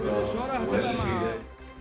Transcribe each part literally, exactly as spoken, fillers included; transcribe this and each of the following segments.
الكبرى والهداية.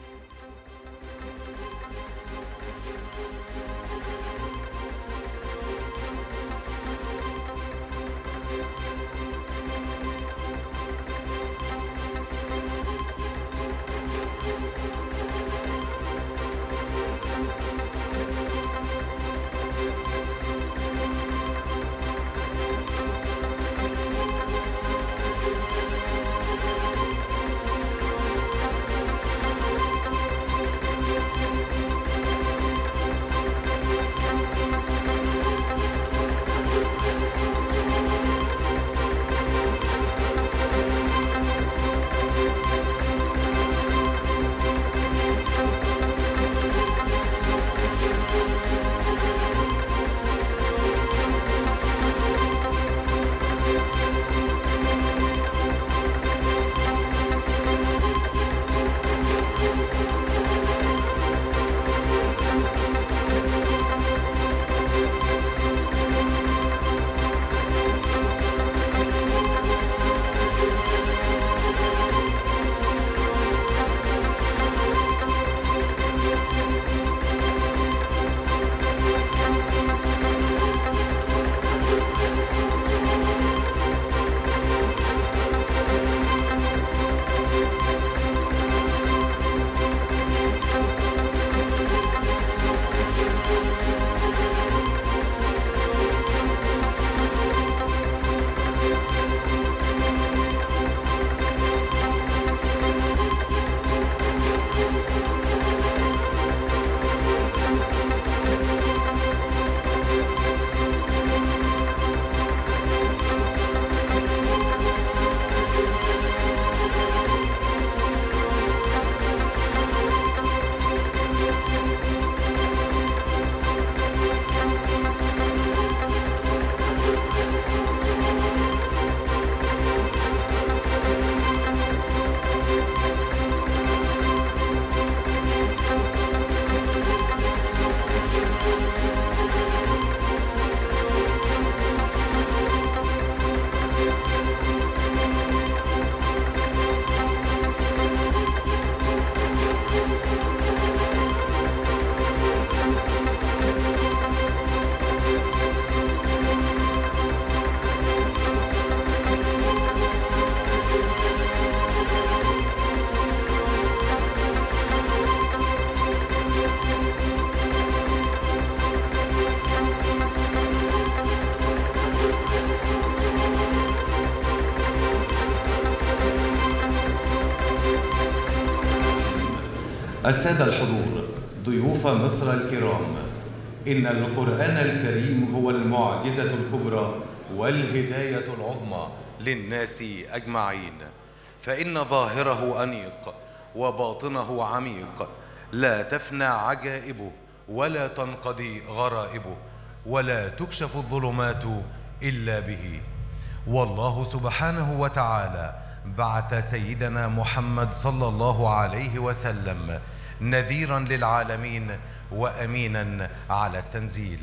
السادة الحضور، ضيوف مصر الكرام، إن القرآن الكريم هو المعجزة الكبرى والهداية العظمى للناس أجمعين، فإن ظاهره أنيق وباطنه عميق، لا تفنى عجائبه ولا تنقضي غرائبه ولا تكشف الظلمات إلا به. والله سبحانه وتعالى بعث سيدنا محمد صلى الله عليه وسلم نذيرا للعالمين وأمينا على التنزيل.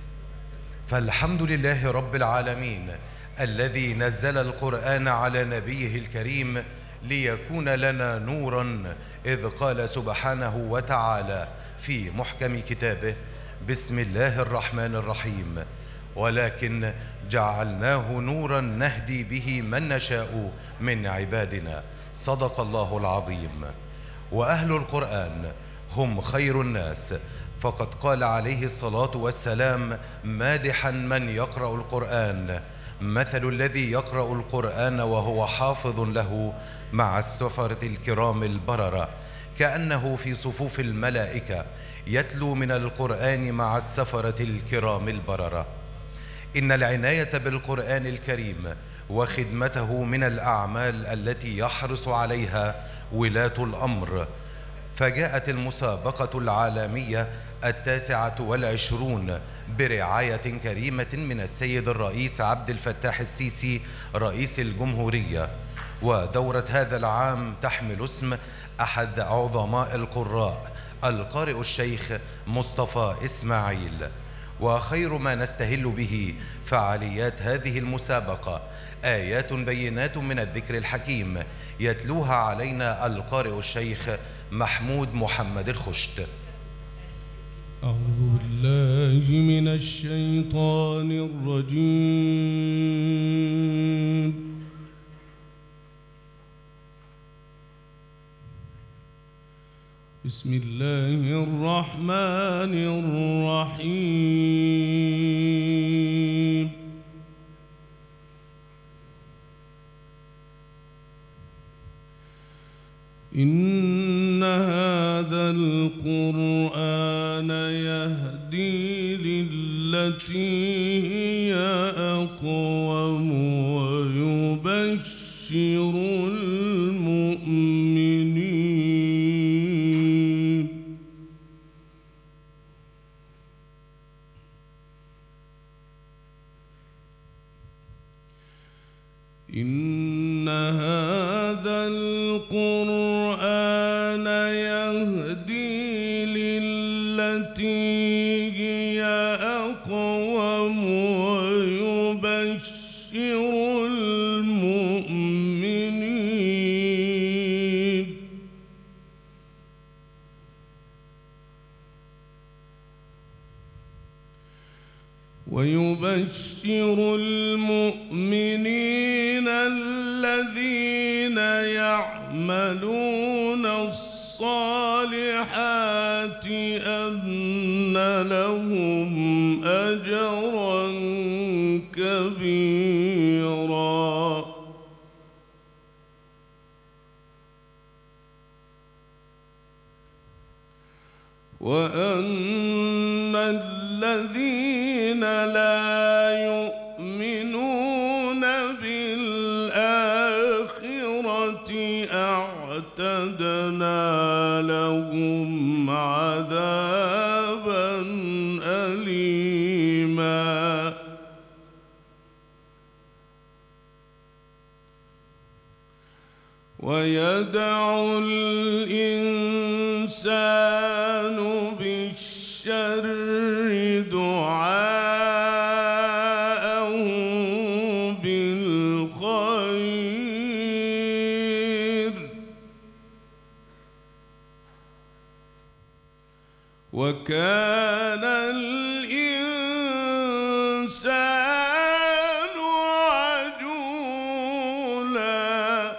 فالحمد لله رب العالمين الذي نزل القرآن على نبيه الكريم ليكون لنا نورا، إذ قال سبحانه وتعالى في محكم كتابه: بسم الله الرحمن الرحيم، ولكن جعلناه نورا نهدي به من نشاء من عبادنا. صدق الله العظيم. وأهل القرآن هم خير الناس، فقد قال عليه الصلاة والسلام مادحا من يقرأ القرآن: مثل الذي يقرأ القرآن وهو حافظ له مع السفرة الكرام البررة، كأنه في صفوف الملائكة يتلو من القرآن مع السفرة الكرام البررة. إن العناية بالقرآن الكريم وخدمته من الأعمال التي يحرص عليها ولاة الأمر، فجاءت المسابقة العالمية التاسعة والعشرون برعاية كريمة من السيد الرئيس عبد الفتاح السيسي رئيس الجمهورية. ودورة هذا العام تحمل اسم أحد عظماء القراء، القارئ الشيخ مصطفى إسماعيل. وخير ما نستهل به فعاليات هذه المسابقة آيات بينات من الذكر الحكيم يتلوها علينا القارئ الشيخ محمود محمد الخشت. أعوذ بالله من الشيطان الرجيم. بسم الله الرحمن الرحيم. إن هذا القرآن يهدي للتي هي أقوم ويبشر المؤمنين إن هذا القرآن يهدي للتي هي أقوم ويبشر المؤمنين ويبشر المؤمنين الذين يعملون الصالحات أن لهم أجرا كبيرا وأن الذين لا يؤمنون بالآخرة أعتدنا لهم عذابا أليما ويدعو الإنسان بالشر دعاءه بالخير وكان الإنسان عجولا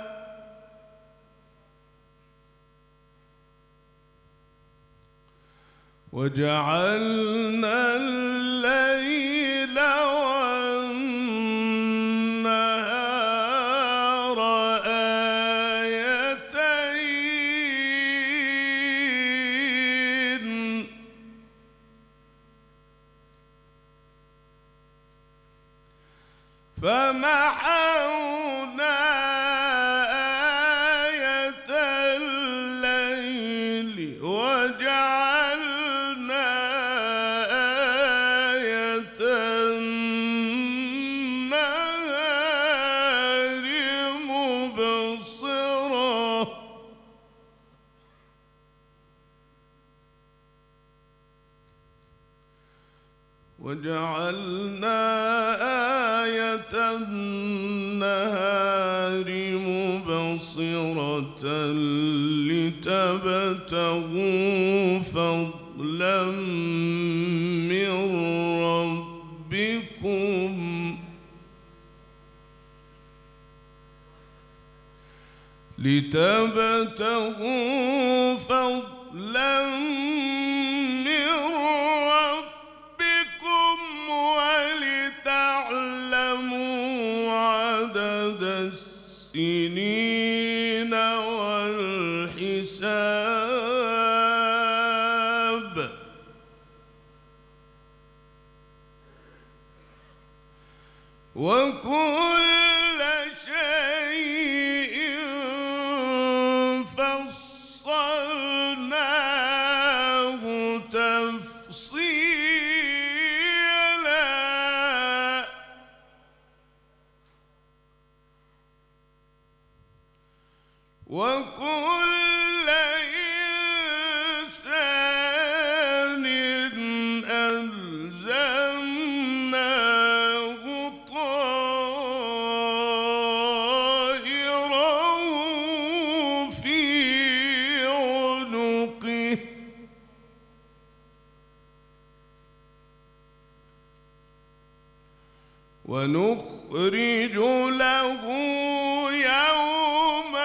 وجعلنا الليل والنهار آيتين فمحونا آية الليل وجعلنا آية النهار مبصرة وجعلنا آية النهار مبصرة لتبتغوا فضلا من ربكم لتبتغوا فضلا من ربكم ولتعلموا عدد السنين والحساب وكل شيء فصلناه تفصيلا وكل إنسان ألزمناه ونخرج له يوم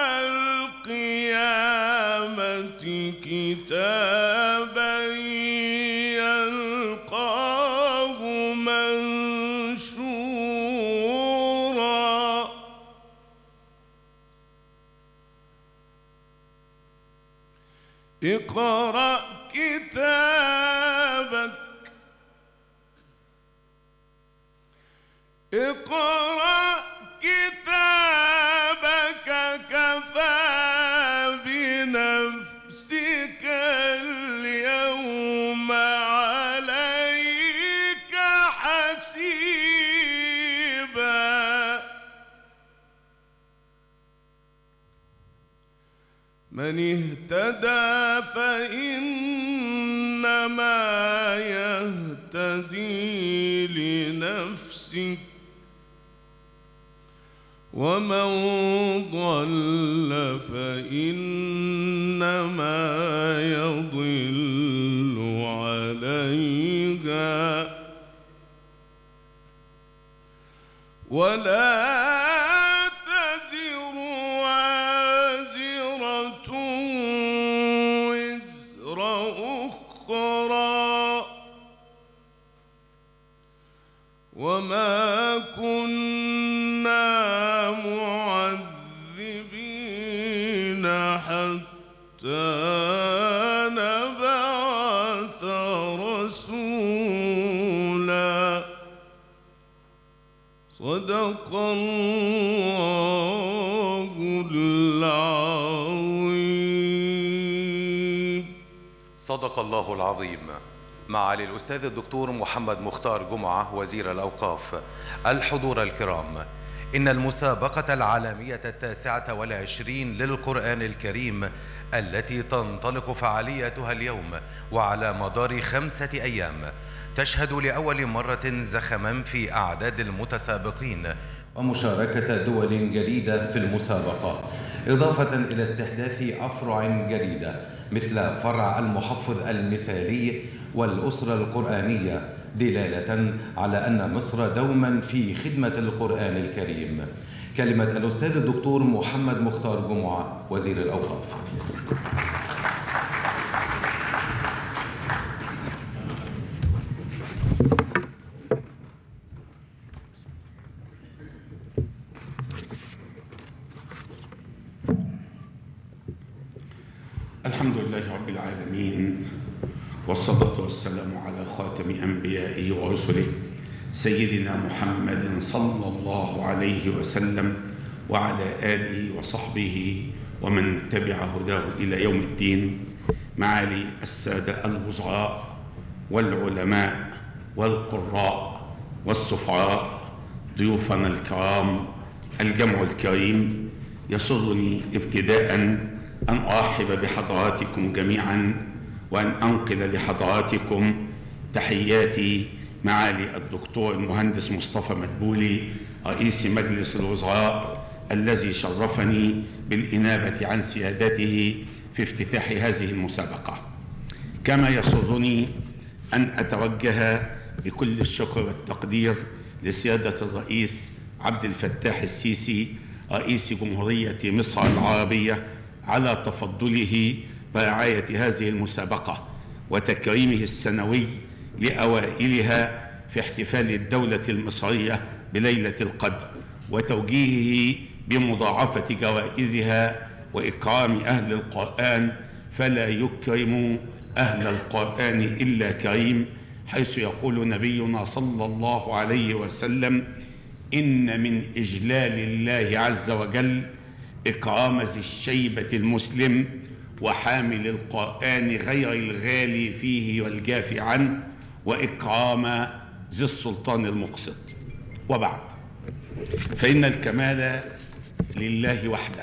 القيامة كتابا يلقاه منشورا اقرأ كتابك اقرأ كتابك كفى بنفسك اليوم عليك حسيبا من اهتدى فإنما يهتدي لنفسه ومن ضل فإنما يضل عليها ولا تزر وازرة وزر أخرى وما كنا معذبين حتى نبعث رسولا صدق الله العظيم. صدق الله العظيم. معالي الأستاذ الدكتور محمد مختار جمعة وزير الأوقاف، الحضور الكرام، إن المسابقة العالمية التاسعة والعشرين للقرآن الكريم التي تنطلق فعاليتها اليوم وعلى مدار خمسة أيام تشهد لأول مرة زخما في أعداد المتسابقين ومشاركة دول جديدة في المسابقة، إضافة إلى استحداث أفرع جديدة مثل فرع المحفظ المثالي والأسرة القرآنية، دلالة على أن مصر دوما في خدمة القرآن الكريم. كلمة الأستاذ الدكتور محمد مختار جمعة وزير الأوقاف. الحمد لله رب العالمين، والصلاة والسلام على خاتم أنبيائه ورسله سيدنا محمد صلى الله عليه وسلم وعلى آله وصحبه ومن تبع هداه إلى يوم الدين. معالي السادة الوزراء والعلماء والقراء والسفراء، ضيوفنا الكرام، الجمع الكريم، يسرني ابتداء أن أرحب بحضراتكم جميعا وأن أنقل لحضراتكم تحياتي معالي الدكتور المهندس مصطفى مدبولي رئيس مجلس الوزراء الذي شرفني بالإنابة عن سيادته في افتتاح هذه المسابقة. كما يسرني أن أتوجه بكل الشكر والتقدير لسيادة الرئيس عبد الفتاح السيسي رئيس جمهورية مصر العربية على تفضله برعاية هذه المسابقة وتكريمه السنوي لأوائلها في احتفال الدولة المصرية بليلة القدر، وتوجيهه بمضاعفة جوائزها وإكرام أهل القرآن، فلا يكرم أهل القرآن إلا كريم، حيث يقول نبينا صلى الله عليه وسلم: إن من إجلال الله عز وجل إكرام ذي الشيبة المسلم وحامل القرآن غير الغالي فيه والجافي عنه، وإكرام ذي السلطان المقسط. وبعد، فإن الكمال لله وحده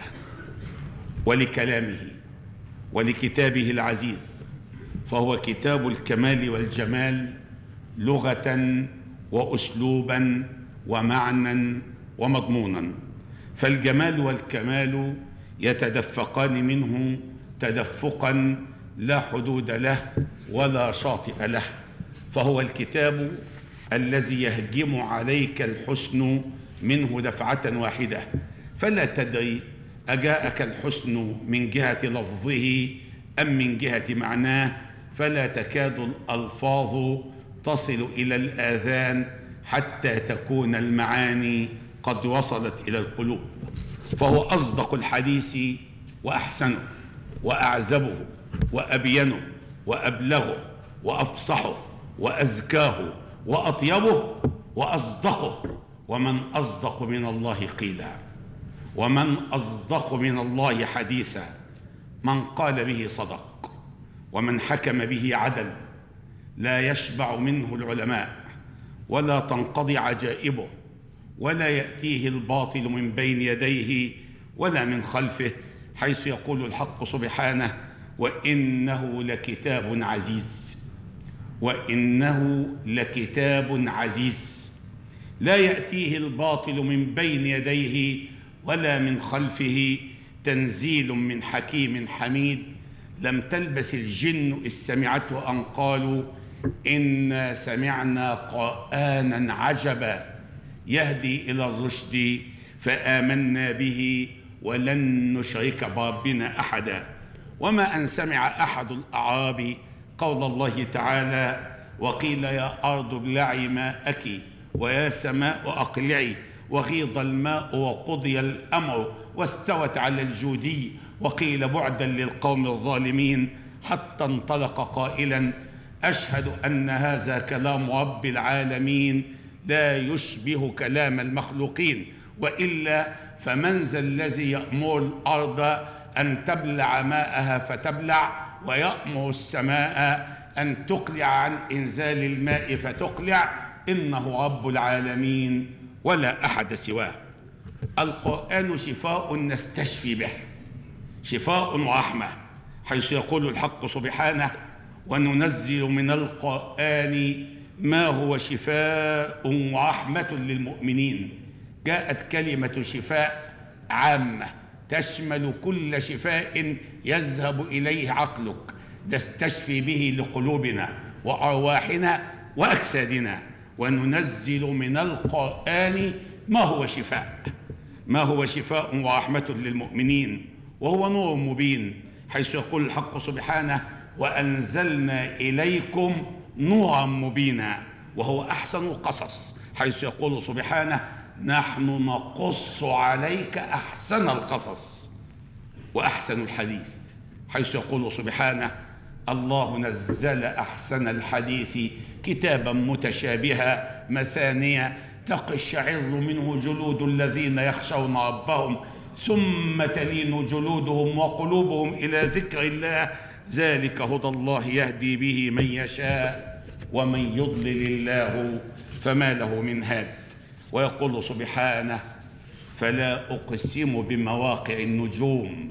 ولكلامه ولكتابه العزيز، فهو كتاب الكمال والجمال لغة وأسلوبا ومعنى ومضمونا. فالجمال والكمال يتدفقان منه تدفقا لا حدود له ولا شاطئ له، فهو الكتاب الذي يهجم عليك الحسن منه دفعة واحدة، فلا تدري أجاءك الحسن من جهة لفظه أم من جهة معناه، فلا تكاد الألفاظ تصل إلى الآذان حتى تكون المعاني قد وصلت إلى القلوب. فهو أصدق الحديث وأحسنه وأعزبه وأبينه وأبلغه وأفصحه وأزكاه وأطيبه وأصدقه. ومن أصدق من الله قيلا، ومن أصدق من الله حديثا. من قال به صدق، ومن حكم به عدل. لا يشبع منه العلماء، ولا تنقضي عجائبه، ولا يأتيه الباطل من بين يديه ولا من خلفه، حيث يقول الحق سبحانه: وإنه لكتاب عزيز. وإنه لكتاب عزيز لا يأتيه الباطل من بين يديه ولا من خلفه، تنزيل من حكيم حميد. لم تلبس الجن إذ سمعته أن قالوا إنا سمعنا قرآنا عجبا يهدي إلى الرشد فآمنا به ولن نشرك بربنا أحدا. وما أن سمع أحد الأعراب قول الله تعالى: وقيل يا أرض ابلعي ماءك ويا سماء أقلعي، وغيض الماء وقضي الأمر واستوت على الجودي، وقيل بعدا للقوم الظالمين، حتى انطلق قائلا: أشهد أن هذا كلام رب العالمين لا يشبه كلام المخلوقين، وإلا فمن ذا الذي يأمر الأرض أن تبلع ماءها فتبلع، ويأمر السماء أن تقلع عن إنزال الماء فتقلع؟ إنه رب العالمين ولا أحد سواه. القرآن شفاء نستشفي به، شفاء ورحمة، حيث يقول الحق سبحانه: وننزل من القرآن ما هو شفاء ورحمة للمؤمنين. جاءت كلمة شفاء عامة تشمل كل شفاء يذهب إليه عقلك، نستشفي به لقلوبنا وأرواحنا وأجسادنا. وننزل من القرآن ما هو شفاء، ما هو شفاء ورحمة للمؤمنين، وهو نور مبين، حيث يقول الحق سبحانه: وأنزلنا إليكم نورا مبينا، وهو أحسن القصص، حيث يقول سبحانه: نحن نقص عليك أحسن القصص وأحسن الحديث، حيث يقول سبحانه: الله نزل أحسن الحديث كتابا متشابها مثانية تقشعر منه جلود الذين يخشون ربهم ثم تلين جلودهم وقلوبهم إلى ذكر الله، ذلك هدى الله يهدي به من يشاء ومن يضلل الله فما له من هاد. ويقول سبحانه: فلا أقسم بمواقع النجوم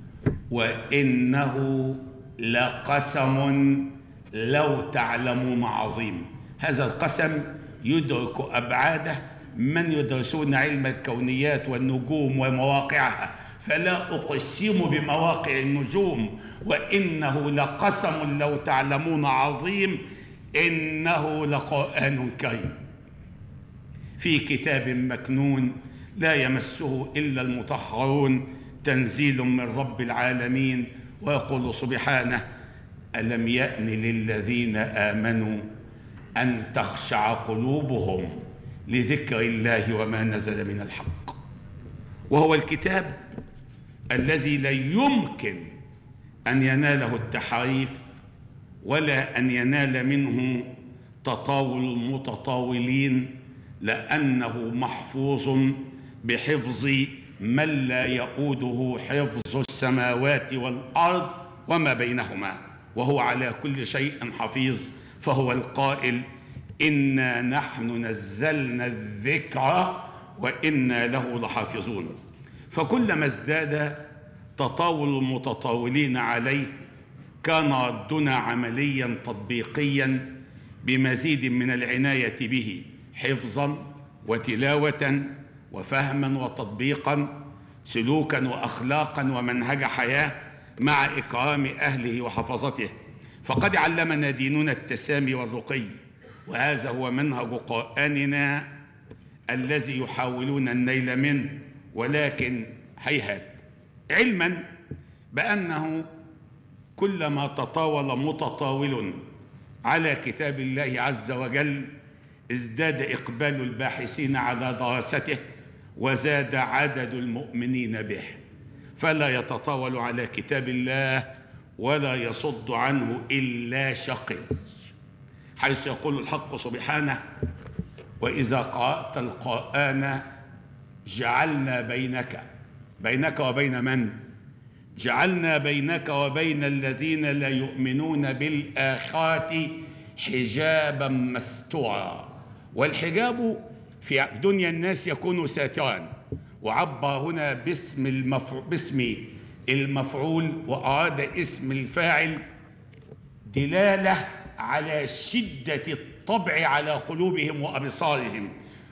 وإنه لقسم لو تعلمون عظيم. هذا القسم يدرك أبعاده من يدرسون علم الكونيات والنجوم ومواقعها. فلا أقسم بمواقع النجوم وإنه لقسم لو تعلمون عظيم، إنه لقرآن كريم في كتاب مكنون لا يمسه إلا المطهرون، تنزيل من رب العالمين. ويقول سبحانه: ألم يأن للذين آمنوا أن تخشع قلوبهم لذكر الله وما نزل من الحق. وهو الكتاب الذي لا يمكن أن يناله التحريف ولا أن ينال منه تطاول المتطاولين، لأنه محفوظ بحفظ من لا يؤوده حفظ السماوات والأرض وما بينهما، وهو على كل شيء حفيظ. فهو القائل: إنا نحن نزلنا الذكر وإنا له لحافظون. فكلما ازداد تطاول المتطاولين عليه كان ردنا عمليا تطبيقيا بمزيد من العناية به حفظا وتلاوة وفهما وتطبيقا، سلوكا وأخلاقا ومنهج حياة، مع إكرام أهله وحفظته. فقد علمنا ديننا التسامي والرقي وهذا هو منهج قرآننا الذي يحاولون النيل منه، ولكن هيهات، علما بأنه كلما تطاول متطاول على كتاب الله عز وجل ازداد إقبال الباحثين على دراسته وزاد عدد المؤمنين به، فلا يتطاول على كتاب الله ولا يصد عنه إلا شقي، حيث يقول الحق سبحانه: وإذا قرأت القرآن جعلنا بينك بينك وبين من؟ جعلنا بينك وبين الذين لا يؤمنون بالآخرة حجابا مستورا. والحجاب في دنيا الناس يكون ساترا، وعبر هنا باسم المفعول, باسم المفعول وأراد اسم الفاعل دلالة على شدة الطبع على قلوبهم وأبصارهم.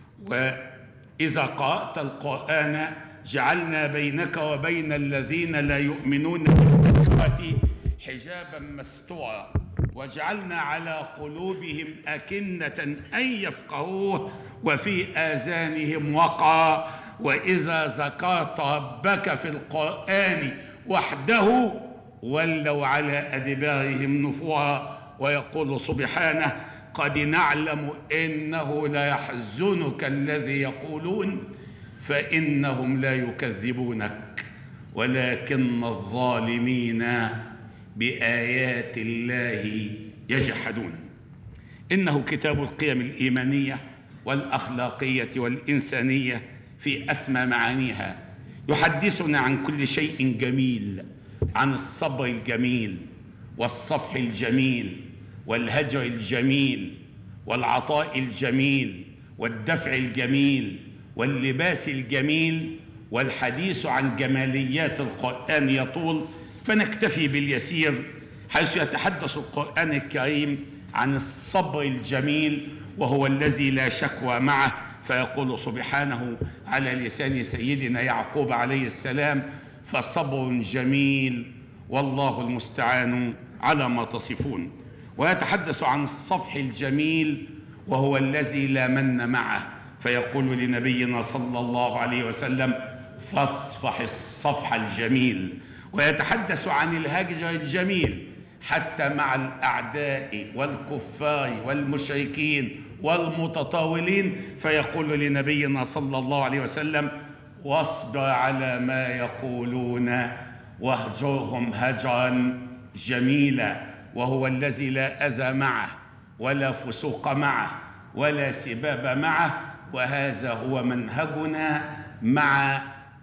وإذا قرأت القرآن جعلنا بينك وبين الذين لا يؤمنون بالآخرة حجابا مستورا، وجعلنا على قلوبهم أكنة أن يفقهوه وفي آذانهم وقرا، وإذا ذكرت ربك في القرآن وحده ولوا على أدبارهم نفورا. ويقول سبحانه: قد نعلم إنه ليحزنك الذي يقولون فإنهم لا يكذبونك ولكن الظالمين بآيات الله يجحدون. إنه كتاب القيم الإيمانية والأخلاقية والإنسانية في أسمى معانيها، يحدثنا عن كل شيء جميل، عن الصبر الجميل والصفح الجميل والهجر الجميل والعطاء الجميل والدفع الجميل واللباس الجميل. والحديث عن جماليات القرآن يطول، فنكتفي باليسير، حيث يتحدث القرآن الكريم عن الصبر الجميل وهو الذي لا شكوى معه، فيقول سبحانه على لسان سيدنا يعقوب عليه السلام: فصبر جميل والله المستعان على ما تصفون. ويتحدث عن الصفح الجميل وهو الذي لا من معه، فيقول لنبينا صلى الله عليه وسلم: فاصفح الصفح الجميل. ويتحدث عن الهجر الجميل حتى مع الأعداء والكفار والمشركين والمتطاولين، فيقول لنبينا صلى الله عليه وسلم: واصبر على ما يقولون واهجرهم هجرا جميلا، وهو الذي لا أذى معه ولا فسوق معه ولا سباب معه. وهذا هو منهجنا مع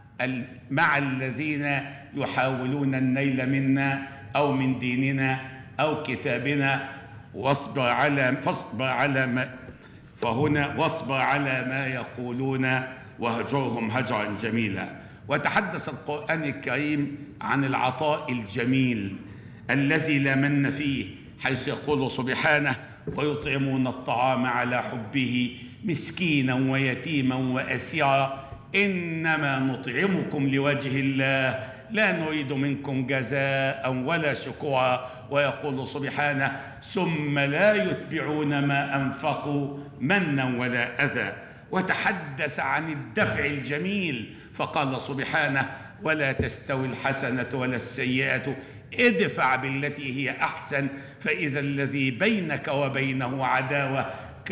مع الذين يحاولون النيل منا أو من ديننا أو كتابنا. واصبر على فاصبر على ما فهنا واصبر على ما يقولون واهجرهم هجرا جميلا. وتحدث القرآن الكريم عن العطاء الجميل الذي لا من فيه، حيث يقول سبحانه: ويطعمون الطعام على حبه مسكينا ويتيما وأسيرا إنما نطعمكم لوجه الله لا نريد منكم جزاء ولا شكورا. ويقول سبحانه: ثم لا يتبعون ما أنفقوا منا ولا أذى. وتحدث عن الدفع الجميل فقال سبحانه: ولا تستوي الحسنة ولا السيئة ادفع بالتي هي أحسن فإذا الذي بينك وبينه عداوة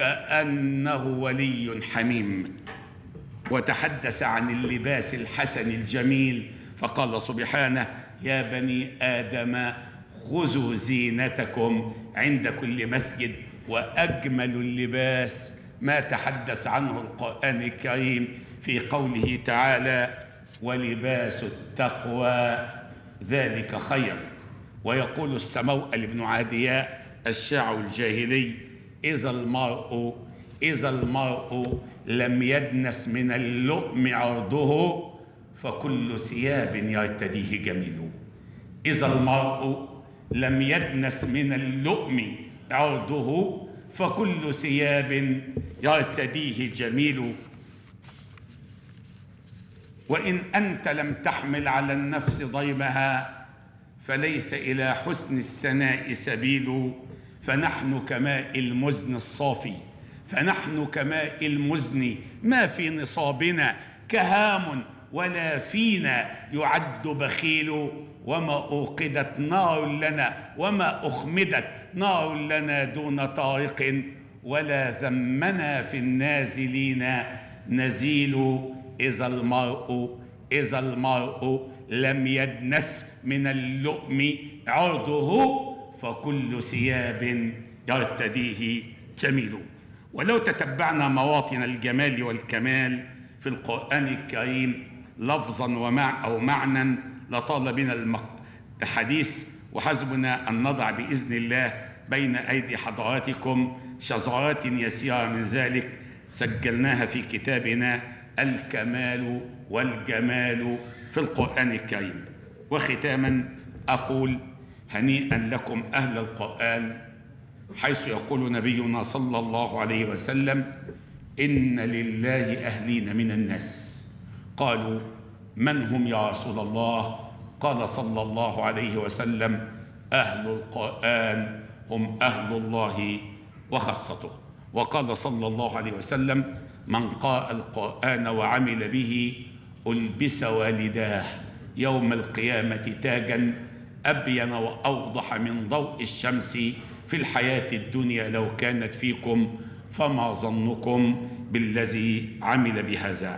كأنه ولي حميم. وتحدث عن اللباس الحسن الجميل فقال سبحانه: يا بني آدم خذوا زينتكم عند كل مسجد. وأجمل اللباس ما تحدث عنه القرآن الكريم في قوله تعالى: ولباس التقوى ذلك خير. ويقول السموأل بن عادياء الشاعر الجاهلي: إذا المرء إذا المرء لم يدنس من اللؤم عرضه فكل ثياب يرتديه جميل. إذا المرء لم يدنس من اللؤم عرضه فكل ثياب يرتديه جميل. وإن أنت لم تحمل على النفس ضيمها فليس إلى حسن الثناء سبيل. فنحن كماء المزن الصافي، فنحن كماء المزن، ما في نصابنا كهام ولا فينا يعد بخيل، وما أوقدت نار لنا وما أخمدت نار لنا دون طارق، ولا ذمنا في النازلين نزيل. إذا المرء إذا المرء لم يدنس من اللؤم عرضه، فكل ثياب يرتديه جميل. ولو تتبعنا مواطن الجمال والكمال في القرآن الكريم لفظا ومع أو معنى لطال بنا الحديث، وحسبنا أن نضع بإذن الله بين أيدي حضراتكم شذرات يسيرة من ذلك سجلناها في كتابنا الكمال والجمال في القرآن الكريم. وختاما أقول هنيئا لكم أهل القرآن، حيث يقول نبينا صلى الله عليه وسلم: إن لله أهلين من الناس. قالوا: من هم يا رسول الله؟ قال صلى الله عليه وسلم: أهل القرآن هم أهل الله وخاصته. وقال صلى الله عليه وسلم: من قرأ القرآن وعمل به ألبس والداه يوم القيامة تاجا أبين وأوضح من ضوء الشمس في الحياة الدنيا لو كانت فيكم، فما ظنكم بالذي عمل بهذا.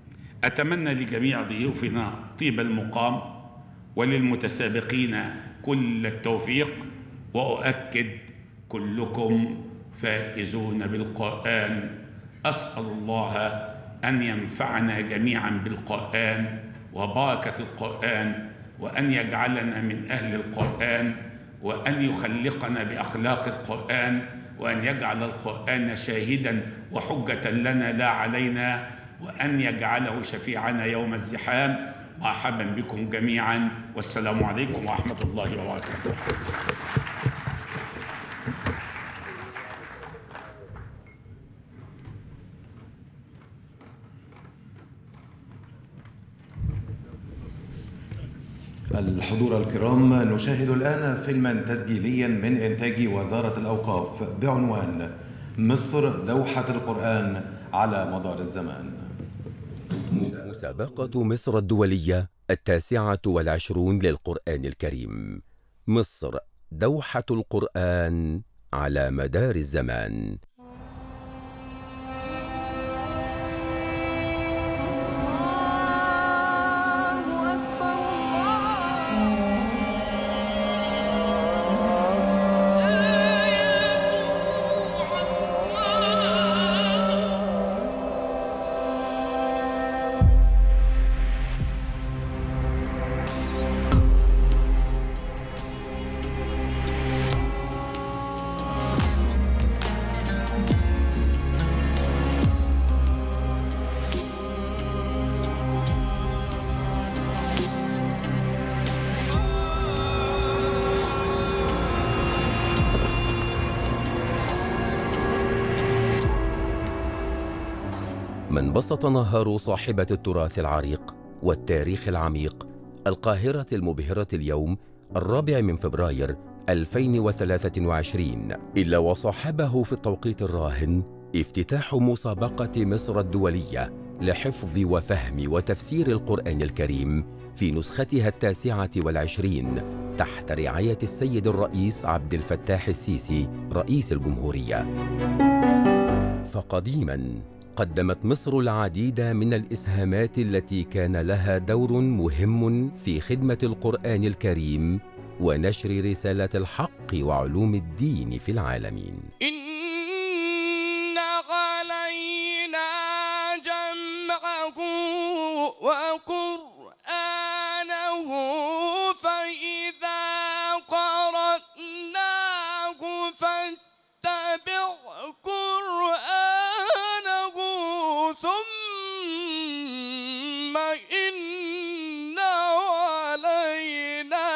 أتمنى لجميع ضيوفنا طيب المقام، وللمتسابقين كل التوفيق، وأؤكد كلكم فائزون بالقرآن. أسأل الله أن ينفعنا جميعا بالقرآن وبركة القرآن، وأن يجعلنا من أهل القرآن، وأن يخلقنا بأخلاق القرآن، وأن يجعل القرآن شاهدا وحجة لنا لا علينا، وأن يجعله شفيعنا يوم الزحام. مرحبا بكم جميعا، والسلام عليكم ورحمة الله وبركاته. الحضور الكرام، نشاهد الآن فيلما تسجيليا من إنتاج وزارة الأوقاف بعنوان مصر دوحة القرآن على مدار الزمان. مسابقة مصر الدولية التاسعة والعشرون للقرآن الكريم، مصر دوحة القرآن على مدار الزمان. من بسط نهار صاحبة التراث العريق والتاريخ العميق القاهرة المبهرة اليوم الرابع من فبراير ألفين وثلاثة وعشرين، إلا وصاحبه في التوقيت الراهن افتتاح مسابقة مصر الدولية لحفظ وفهم وتفسير القرآن الكريم في نسختها التاسعة والعشرين تحت رعاية السيد الرئيس عبد الفتاح السيسي رئيس الجمهورية. فقديماً قدمت مصر العديد من الإسهامات التي كان لها دور مهم في خدمة القرآن الكريم ونشر رسالة الحق وعلوم الدين في العالمين. إن علينا جمعه وقرآنه فإذا قرأناه فاتبع قرآنه ثم إن علينا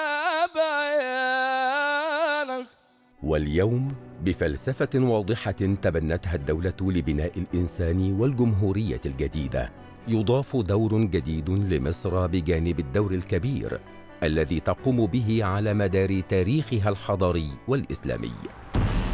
بيانه. واليوم بفلسفة واضحة تبنتها الدولة لبناء الإنسان والجمهورية الجديدة، يضاف دور جديد لمصر بجانب الدور الكبير الذي تقوم به على مدار تاريخها الحضاري والإسلامي.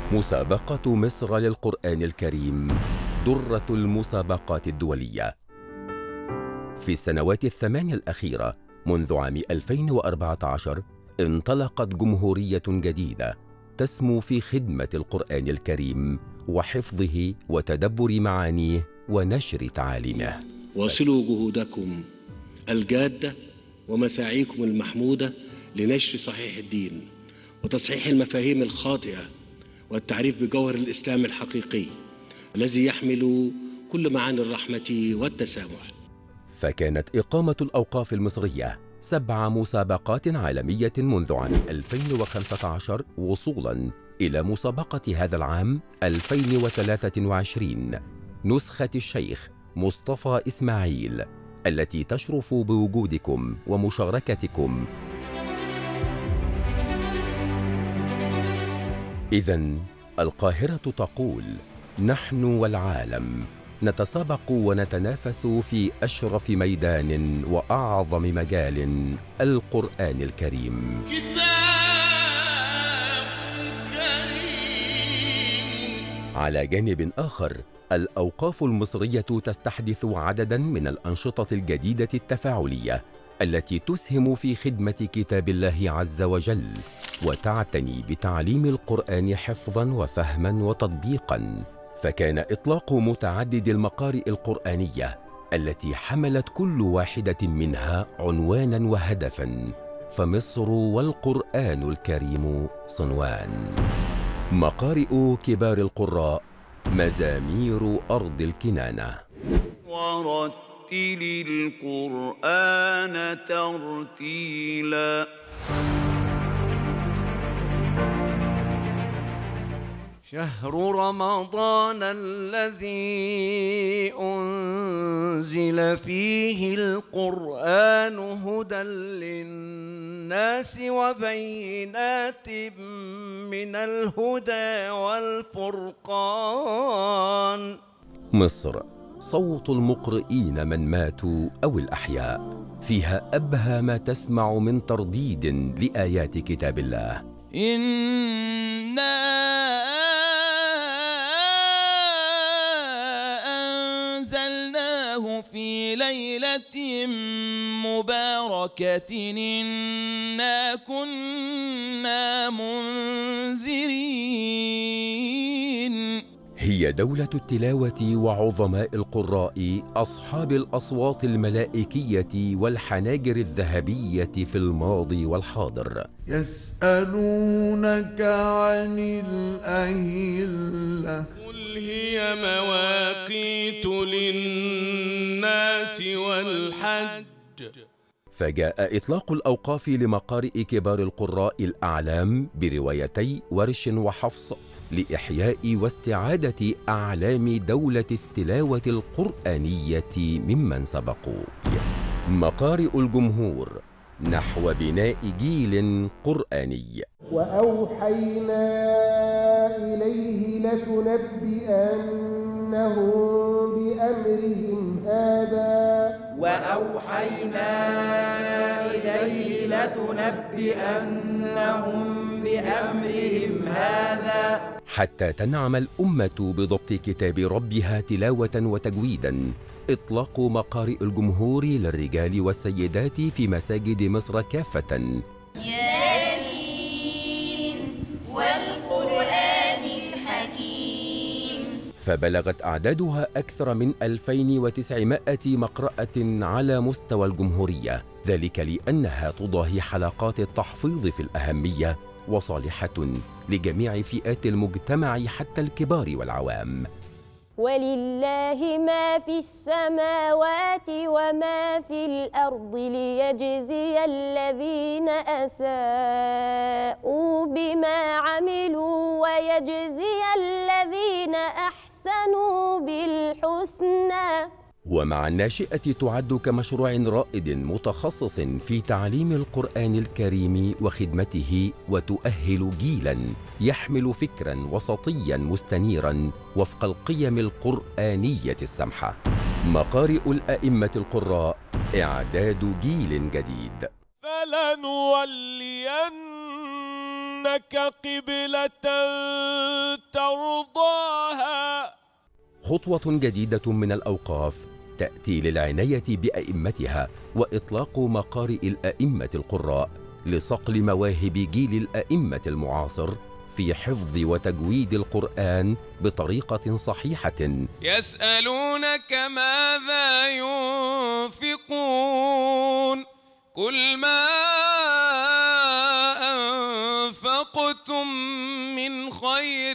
مسابقة مصر للقرآن الكريم درة المسابقات الدولية. في السنوات الثمان الأخيرة منذ عام ألفين وأربعة عشر انطلقت جمهورية جديدة تسمو في خدمة القرآن الكريم وحفظه وتدبر معانيه ونشر تعاليمه. واصلوا جهودكم الجادة ومساعيكم المحمودة لنشر صحيح الدين وتصحيح المفاهيم الخاطئة والتعريف بجوهر الإسلام الحقيقي الذي يحمل كل معاني الرحمة والتسامح. فكانت إقامة الأوقاف المصرية سبع مسابقات عالمية منذ عام ألفين وخمسة عشر وصولاً إلى مسابقة هذا العام ألفين وثلاثة وعشرين نسخة الشيخ مصطفى إسماعيل، التي تشرف بوجودكم ومشاركتكم. إذن القاهرة تقول: نحن والعالم نتسابق ونتنافس في أشرف ميدان وأعظم مجال، القرآن الكريم. على جانب آخر، الأوقاف المصرية تستحدث عدداً من الأنشطة الجديدة التفاعلية التي تسهم في خدمة كتاب الله عز وجل وتعتني بتعليم القرآن حفظاً وفهماً وتطبيقاً. فكان إطلاق متعدد المقارئ القرآنية التي حملت كل واحدة منها عنواناً وهدفاً، فمصر والقرآن الكريم صنوان. مقارئ كبار القراء، مزامير أرض الكنانة. ورتل القرآن ترتيلا. شهر رمضان الذي أنزل فيه القرآن هدى للناس وبينات من الهدى والفرقان. مصر صوت المقرئين من ماتوا أو الأحياء، فيها أبهى ما تسمع من ترديد لآيات كتاب الله. إنا أنزلناه في ليلة مباركة إنا كنا منذرين. هي دولة التلاوة وعظماء القراء أصحاب الأصوات الملائكية والحناجر الذهبية في الماضي والحاضر. يسألونك عن الأهلة قل هي مواقيت للناس والحج. فجاء إطلاق الأوقاف لمقارئ كبار القراء الأعلام بروايتي ورش وحفص لإحياء واستعادة أعلام دولة التلاوة القرآنية ممن سبقوا. مقارئ الجمهور نحو بناء جيل قرآني. وأوحينا إليه لتنبئنهم بأمرهم هذا وأوحينا إليه لتنبئنهم بأمرهم هذا حتى تنعم الأمة بضبط كتاب ربها تلاوة وتجويدا. إطلاق مقارئ الجمهور للرجال والسيدات في مساجد مصر كافة. ياسين والقرآن الحكيم. فبلغت أعدادها أكثر من ألفين وتسعمائة مقرأة على مستوى الجمهورية، ذلك لأنها تضاهي حلقات التحفيظ في الأهمية وصالحة لجميع فئات المجتمع حتى الكبار والعوام. ولله ما في السماوات وما في الأرض ليجزي الذين أساءوا بما عملوا ويجزي الذين أحسنوا بالحسنى. ومع الناشئة تعد كمشروع رائد متخصص في تعليم القرآن الكريم وخدمته، وتؤهل جيلاً يحمل فكراً وسطياً مستنيراً وفق القيم القرآنية السمحة. مقارئ الأئمة القراء، إعداد جيل جديد. فلنولينك لنجعلنك قبلة ترضاها. خطوة جديدة من الأوقاف تأتي للعناية بأئمتها وإطلاق مقارئ الأئمة القراء لصقل مواهب جيل الأئمة المعاصر في حفظ وتجويد القرآن بطريقة صحيحة. يسألونك ماذا ينفقون قل ما أنفقتم من خير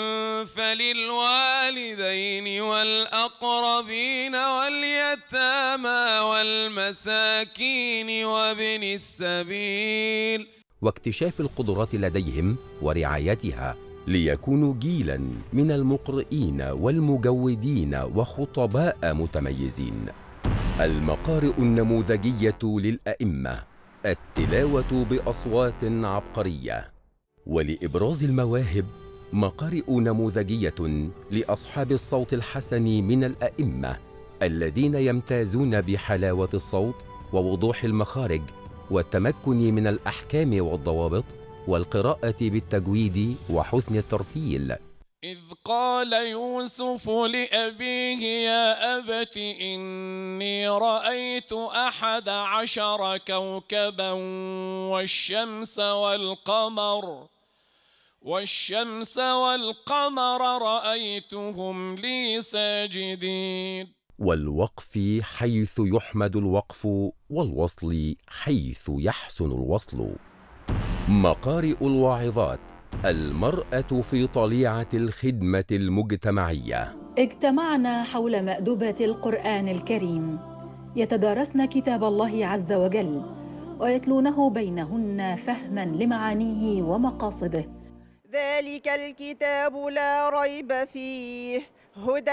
فللوالدين والأقربين واليتامى والمساكين وابن السبيل، واكتشاف القدرات لديهم ورعايتها ليكونوا جيلا من المقرئين والمجودين وخطباء متميزين. المقارئ النموذجية للأئمة، التلاوة بأصوات عبقرية. ولإبراز المواهب مقارئ نموذجية لأصحاب الصوت الحسن من الأئمة الذين يمتازون بحلاوة الصوت ووضوح المخارج والتمكن من الأحكام والضوابط والقراءة بالتجويد وحسن الترتيل. إذ قال يوسف لأبيه يا أبت إني رأيت أحد عشر كوكبا والشمس والقمر والشمس والقمر رأيتهم لي ساجدين. والوقف حيث يحمد الوقف، والوصل حيث يحسن الوصل. مقارئ الواعظات، المرأة في طليعة الخدمة المجتمعية. اجتمعنا حول مأدبة القرآن الكريم، يتدارسن كتاب الله عز وجل ويتلونه بينهن فهما لمعانيه ومقاصده. ذلك الكتاب لا ريب فيه هدى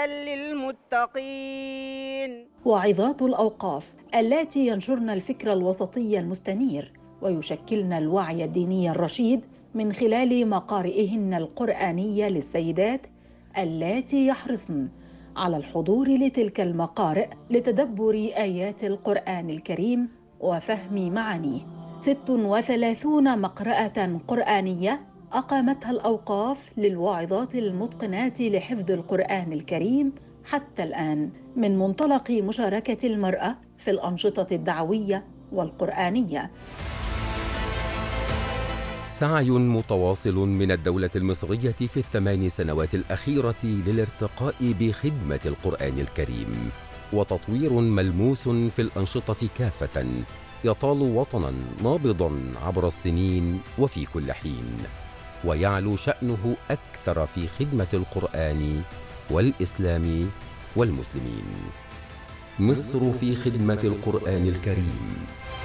للمتقين. واعظات الأوقاف اللاتي ينشرن الفكر الوسطي المستنير ويشكلن الوعي الديني الرشيد من خلال مقارئهن القرآنية للسيدات اللاتي يحرصن على الحضور لتلك المقارئ لتدبر آيات القرآن الكريم وفهم معانيه. ست وثلاثون مقرأة قرآنية أقامتها الأوقاف للواعظات المتقنات لحفظ القرآن الكريم حتى الآن، من منطلق مشاركة المرأة في الأنشطة الدعوية والقرآنية. سعي متواصل من الدولة المصرية في الثمان سنوات الأخيرة للارتقاء بخدمة القرآن الكريم، وتطوير ملموس في الأنشطة كافة يطال وطنا نابضا عبر السنين وفي كل حين، ويعلو شأنه أكثر في خدمة القرآن والإسلام والمسلمين. مصر في خدمة القرآن الكريم.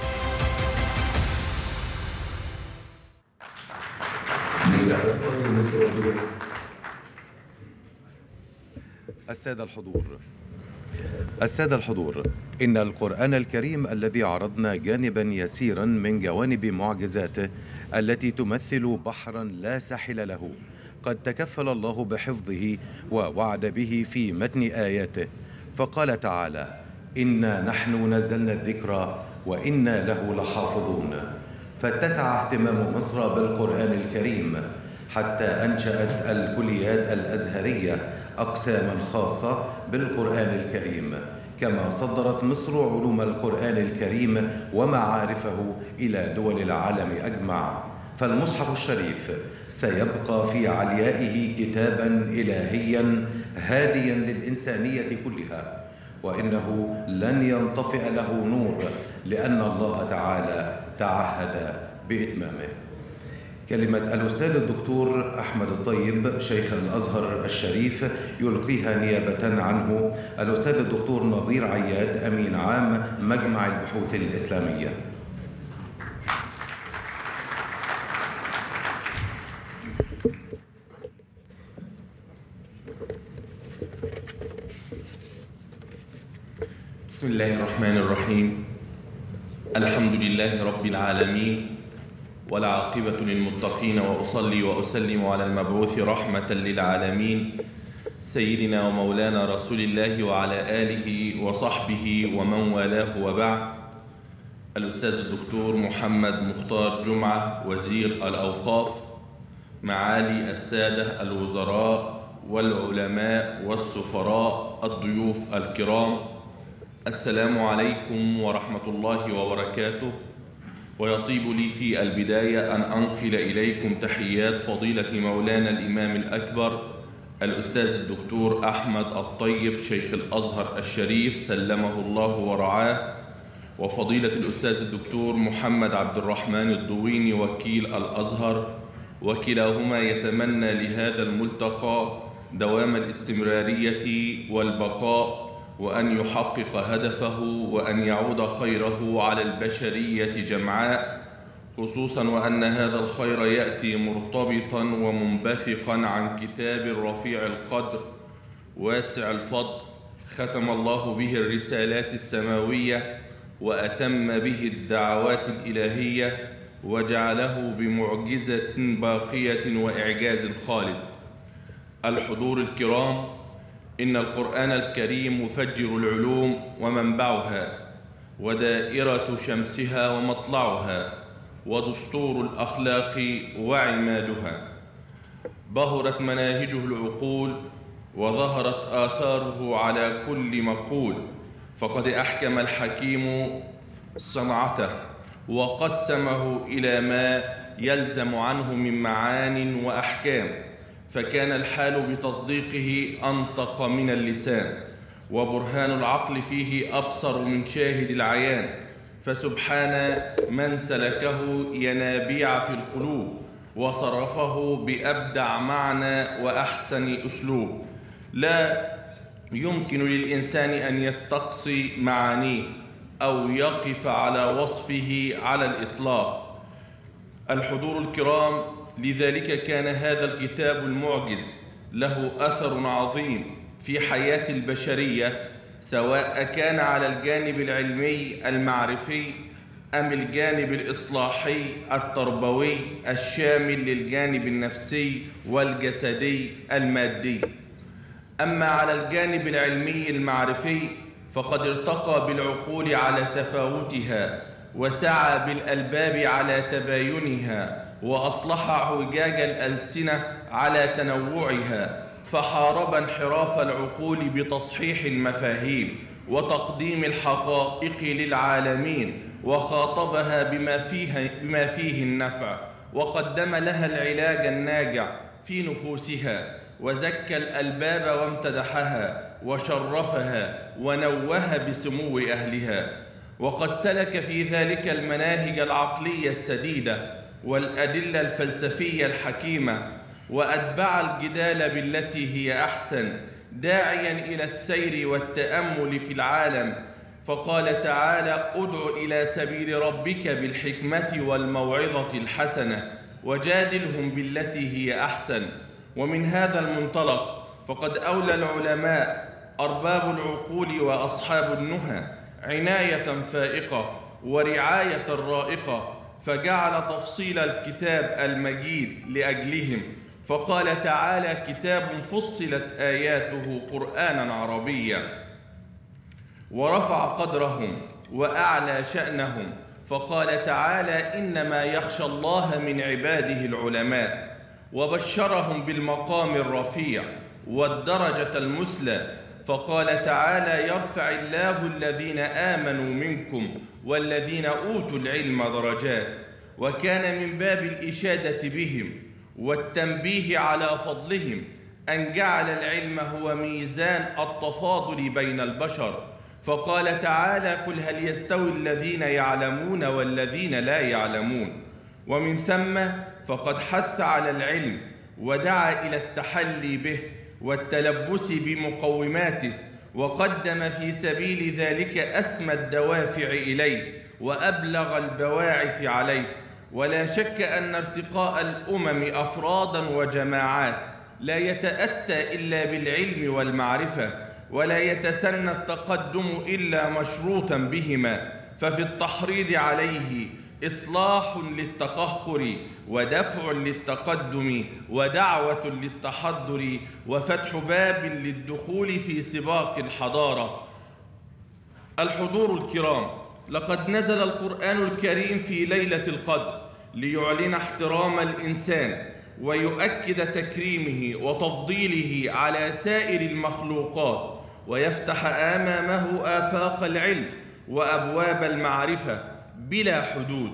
السادة الحضور السادة الحضور إن القرآن الكريم الذي عرضنا جانبا يسيرا من جوانب معجزاته التي تمثل بحرا لا ساحل له، قد تكفل الله بحفظه ووعد به في متن آياته، فقال تعالى: إنا نحن نزلنا الذكر وإنا له لحافظون. فاتسع اهتمام مصر بالقرآن الكريم حتى أنشأت الكليات الأزهرية أقساما خاصة بالقرآن الكريم، كما صدرت مصر علوم القرآن الكريم ومعارفه إلى دول العالم أجمع. فالمصحف الشريف سيبقى في عليائه كتابا إلهيا هاديا للإنسانية كلها، وإنه لن ينطفئ له نور لأن الله تعالى تعهد بإتمامه. كلمة الأستاذ الدكتور أحمد الطيب شيخ الأزهر الشريف يلقيها نيابة عنه الأستاذ الدكتور نظير عياد أمين عام مجمع البحوث الإسلامية. بسم الله الرحمن الرحيم. الحمد لله رب العالمين والعاقبة للمتقين، وأصلي وأسلم على المبعوث رحمة للعالمين سيدنا ومولانا رسول الله وعلى آله وصحبه ومن والاه، وبعد. الأستاذ الدكتور محمد مختار جمعة وزير الأوقاف معالي السادة الوزراء والعلماء والسفراء، الضيوف الكرام، السلام عليكم ورحمة الله وبركاته. ويطيب لي في البداية أن أنقل إليكم تحيات فضيلة مولانا الإمام الأكبر الأستاذ الدكتور أحمد الطيب شيخ الأزهر الشريف سلمه الله ورعاه، وفضيلة الأستاذ الدكتور محمد عبد الرحمن الضويني وكيل الأزهر، وكلاهما يتمنى لهذا الملتقى دوام الاستمرارية والبقاء، وأن يحقق هدفه وأن يعود خيره على البشرية جمعاء، خصوصا وأن هذا الخير يأتي مرتبطا ومنبثقا عن كتاب رفيع القدر واسع الفضل، ختم الله به الرسالات السماوية وأتم به الدعوات الإلهية، وجعله بمعجزة باقية وإعجاز خالد. الحضور الكرام، إن القرآن الكريم مفجر العلوم ومنبعها، ودائرة شمسها ومطلعها، ودستور الأخلاق وعمادها. بهرت مناهجه العقول وظهرت آثاره على كل مقول، فقد أحكم الحكيم صنعته وقسمه إلى ما يلزم عنه من معان وأحكام، فكان الحال بتصديقه أنطق من اللسان، وبرهان العقل فيه أبصر من شاهد العيان، فسبحان من سلكه ينابيع في القلوب وصرفه بأبدع معنى وأحسن أسلوب، لا يمكن للإنسان أن يستقصي معانيه أو يقف على وصفه على الإطلاق. الحضور الكرام، لذلك كان هذا الكتاب المعجز له أثر عظيم في حياة البشرية، سواء كان على الجانب العلمي المعرفي أم الجانب الإصلاحي التربوي الشامل للجانب النفسي والجسدي المادي. أما على الجانب العلمي المعرفي فقد ارتقى بالعقول على تفاوتها، وسعى بالألباب على تباينها، وأصلح اعوجاج الألسنة على تنوعها، فحارب انحراف العقول بتصحيح المفاهيم وتقديم الحقائق للعالمين، وخاطبها بما فيه, بما فيه النفع، وقدم لها العلاج الناجع في نفوسها، وزكى الألباب وامتدحها وشرفها ونوه بسمو أهلها. وقد سلك في ذلك المناهج العقلية السديدة والأدلة الفلسفية الحكيمة، وأتبع الجدال بالتي هي أحسن، داعيا إلى السير والتأمل في العالم، فقال تعالى: ادع إلى سبيل ربك بالحكمة والموعظة الحسنة وجادلهم بالتي هي أحسن. ومن هذا المنطلق فقد أولى العلماء أرباب العقول وأصحاب النهى عناية فائقة ورعاية رائقة، فجعل تفصيل الكتاب المجيد لأجلهم، فقال تعالى: كتاب فصلت آياته قرآنا عربيا، ورفع قدرهم وأعلى شأنهم، فقال تعالى: إنما يخشى الله من عباده العلماء، وبشرهم بالمقام الرفيع والدرجة المثلى، فقال تعالى: يرفع الله الذين آمنوا منكم والذين أوتوا العلم درجات. وكان من باب الإشادة بهم والتنبيه على فضلهم أن جعل العلم هو ميزان التفاضل بين البشر، فقال تعالى: قل هل يستوي الذين يعلمون والذين لا يعلمون. ومن ثم فقد حث على العلم ودعا إلى التحلي به والتلبس بمقوماته، وقدم في سبيل ذلك أسمى الدوافع إليه وأبلغ البواعث عليه. ولا شك أن ارتقاء الأمم أفرادا وجماعات لا يتأتى إلا بالعلم والمعرفة، ولا يتسنى التقدم إلا مشروطا بهما، ففي التحريض عليه إصلاح للتقهقر ودفع للتقدم ودعوة للتحضر وفتح باب للدخول في سباق الحضارة. الحضور الكرام، لقد نزل القرآن الكريم في ليلة القدر ليعلن احترام الإنسان ويؤكد تكريمه وتفضيله على سائر المخلوقات، ويفتح أمامه آفاق العلم وأبواب المعرفة بلا حدود،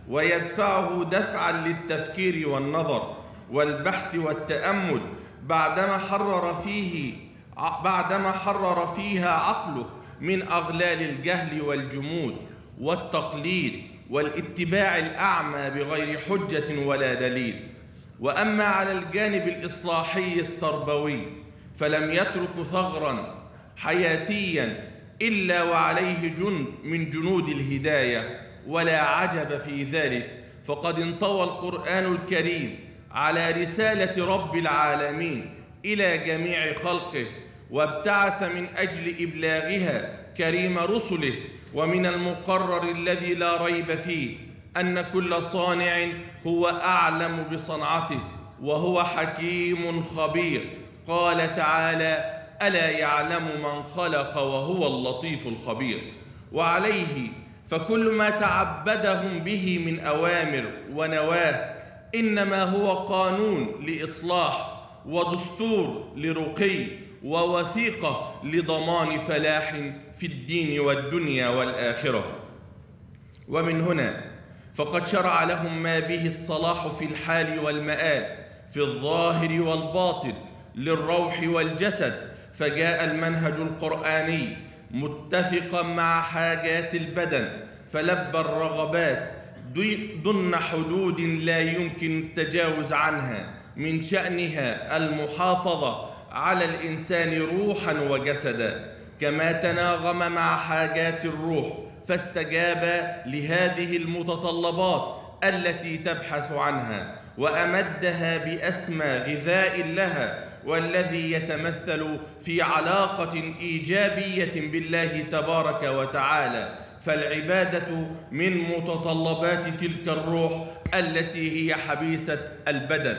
ويدفعه دفعا للتفكير والنظر والبحث والتأمل بعدما حرر فيه بعدما حرر فيها عقله من أغلال الجهل والجمود والتقليد والاتباع الأعمى بغير حجة ولا دليل. وأما على الجانب الإصلاحي التربوي فلم يترك ثغرا حياتيا إلا وعليه جند من جنود الهداية، ولا عجب في ذلك، فقد انطوى القرآن الكريم على رسالة رب العالمين إلى جميع خلقه، وابتعث من أجل إبلاغها كريم رسله. ومن المقرر الذي لا ريب فيه أن كل صانع هو أعلم بصنعته وهو حكيم خبير. قال تعالى: ألا يعلم من خلق وهو اللطيف الخبير. وعليه فكل ما تعبدهم به من أوامر ونواه إنما هو قانون لإصلاح ودستور لرقي ووثيقة لضمان فلاح في الدين والدنيا والآخرة. ومن هنا فقد شرع لهم ما به الصلاح في الحال والمآل، في الظاهر والباطن، للروح والجسد، فجاء المنهج القرآني متفقا مع حاجات البدن، فلبى الرغبات ضمن حدود لا يمكن التجاوز عنها، من شأنها المحافظة على الإنسان روحا وجسدا، كما تناغم مع حاجات الروح، فاستجاب لهذه المتطلبات التي تبحث عنها، وأمدها بأسمى غذاء لها، والذي يتمثل في علاقة إيجابية بالله تبارك وتعالى. فالعبادة من متطلبات تلك الروح التي هي حبيسة البدن.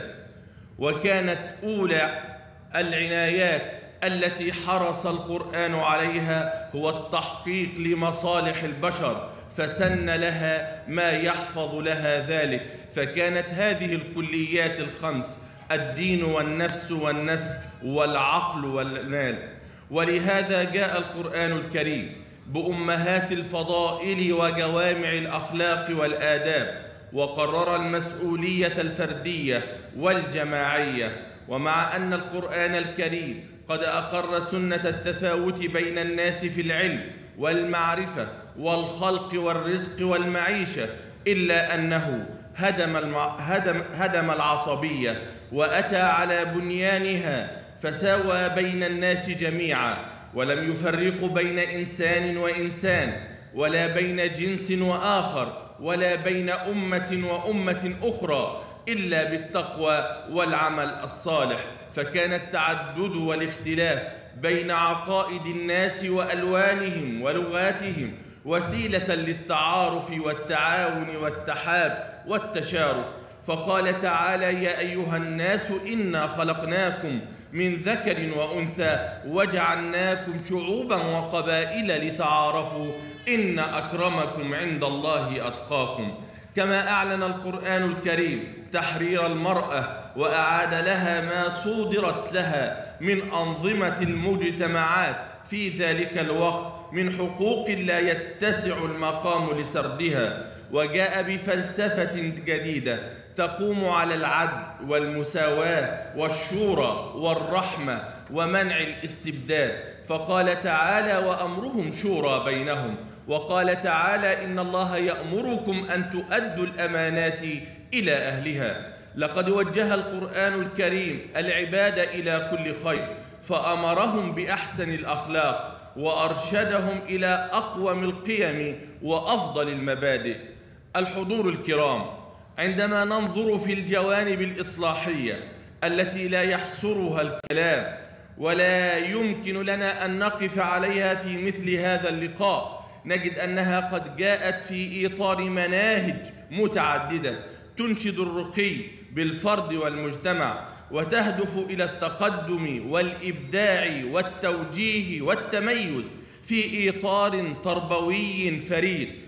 وكانت أولى العنايات التي حرص القرآن عليها هو التحقيق لمصالح البشر، فسن لها ما يحفظ لها ذلك، فكانت هذه الكليات الخمس: الدين والنفس والنسل والعقل والمال. ولهذا جاء القرآن الكريم بأمهات الفضائل وجوامع الأخلاق والآداب، وقرر المسؤولية الفردية والجماعية. ومع أن القرآن الكريم قد أقر سنة التفاوت بين الناس في العلم والمعرفة والخلق والرزق والمعيشة، إلا أنه هدم, المع... هدم... هدم العصبية وأتى على بنيانها، فساوى بين الناس جميعا، ولم يفرق بين إنسان وإنسان، ولا بين جنس وآخر، ولا بين أمة وأمة أخرى، إلا بالتقوى والعمل الصالح. فكان التعدد والاختلاف بين عقائد الناس وألوانهم ولغاتهم وسيلة للتعارف والتعاون والتحاب والتشارك. فقال تعالى: يا أيها الناس إنا خلقناكم من ذكر وأنثى وجعلناكم شعوبا وقبائل لتعارفوا إن أكرمكم عند الله أتقاكم. كما أعلن القرآن الكريم تحرير المرأة، وأعاد لها ما صودرت لها من أنظمة المجتمعات في ذلك الوقت من حقوق لا يتسع المقام لسردها، وجاء بفلسفة جديدة تقوم على العدل والمساواة والشورى والرحمة ومنع الاستبداد. فقال تعالى: وأمرهم شورى بينهم. وقال تعالى: إن الله يأمركم أن تؤدوا الأمانات إلى أهلها. لقد وجه القرآن الكريم العباد إلى كل خير، فأمرهم بأحسن الأخلاق، وأرشدهم إلى أقوم القيم وأفضل المبادئ. الحضور الكرام، عندما ننظر في الجوانب الإصلاحية التي لا يحصرها الكلام ولا يمكن لنا أن نقف عليها في مثل هذا اللقاء، نجد أنها قد جاءت في إطار مناهج متعددة تنشد الرقي بالفرد والمجتمع، وتهدف إلى التقدم والإبداع والتوجيه والتميز في إطار تربوي فريد.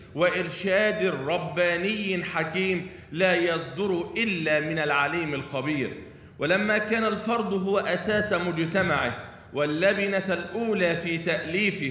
وإرشاد رباني حكيم لا يصدر إلا من العليم الخبير. ولما كان الفرد هو أساس مجتمعه واللبنة الأولى في تأليفه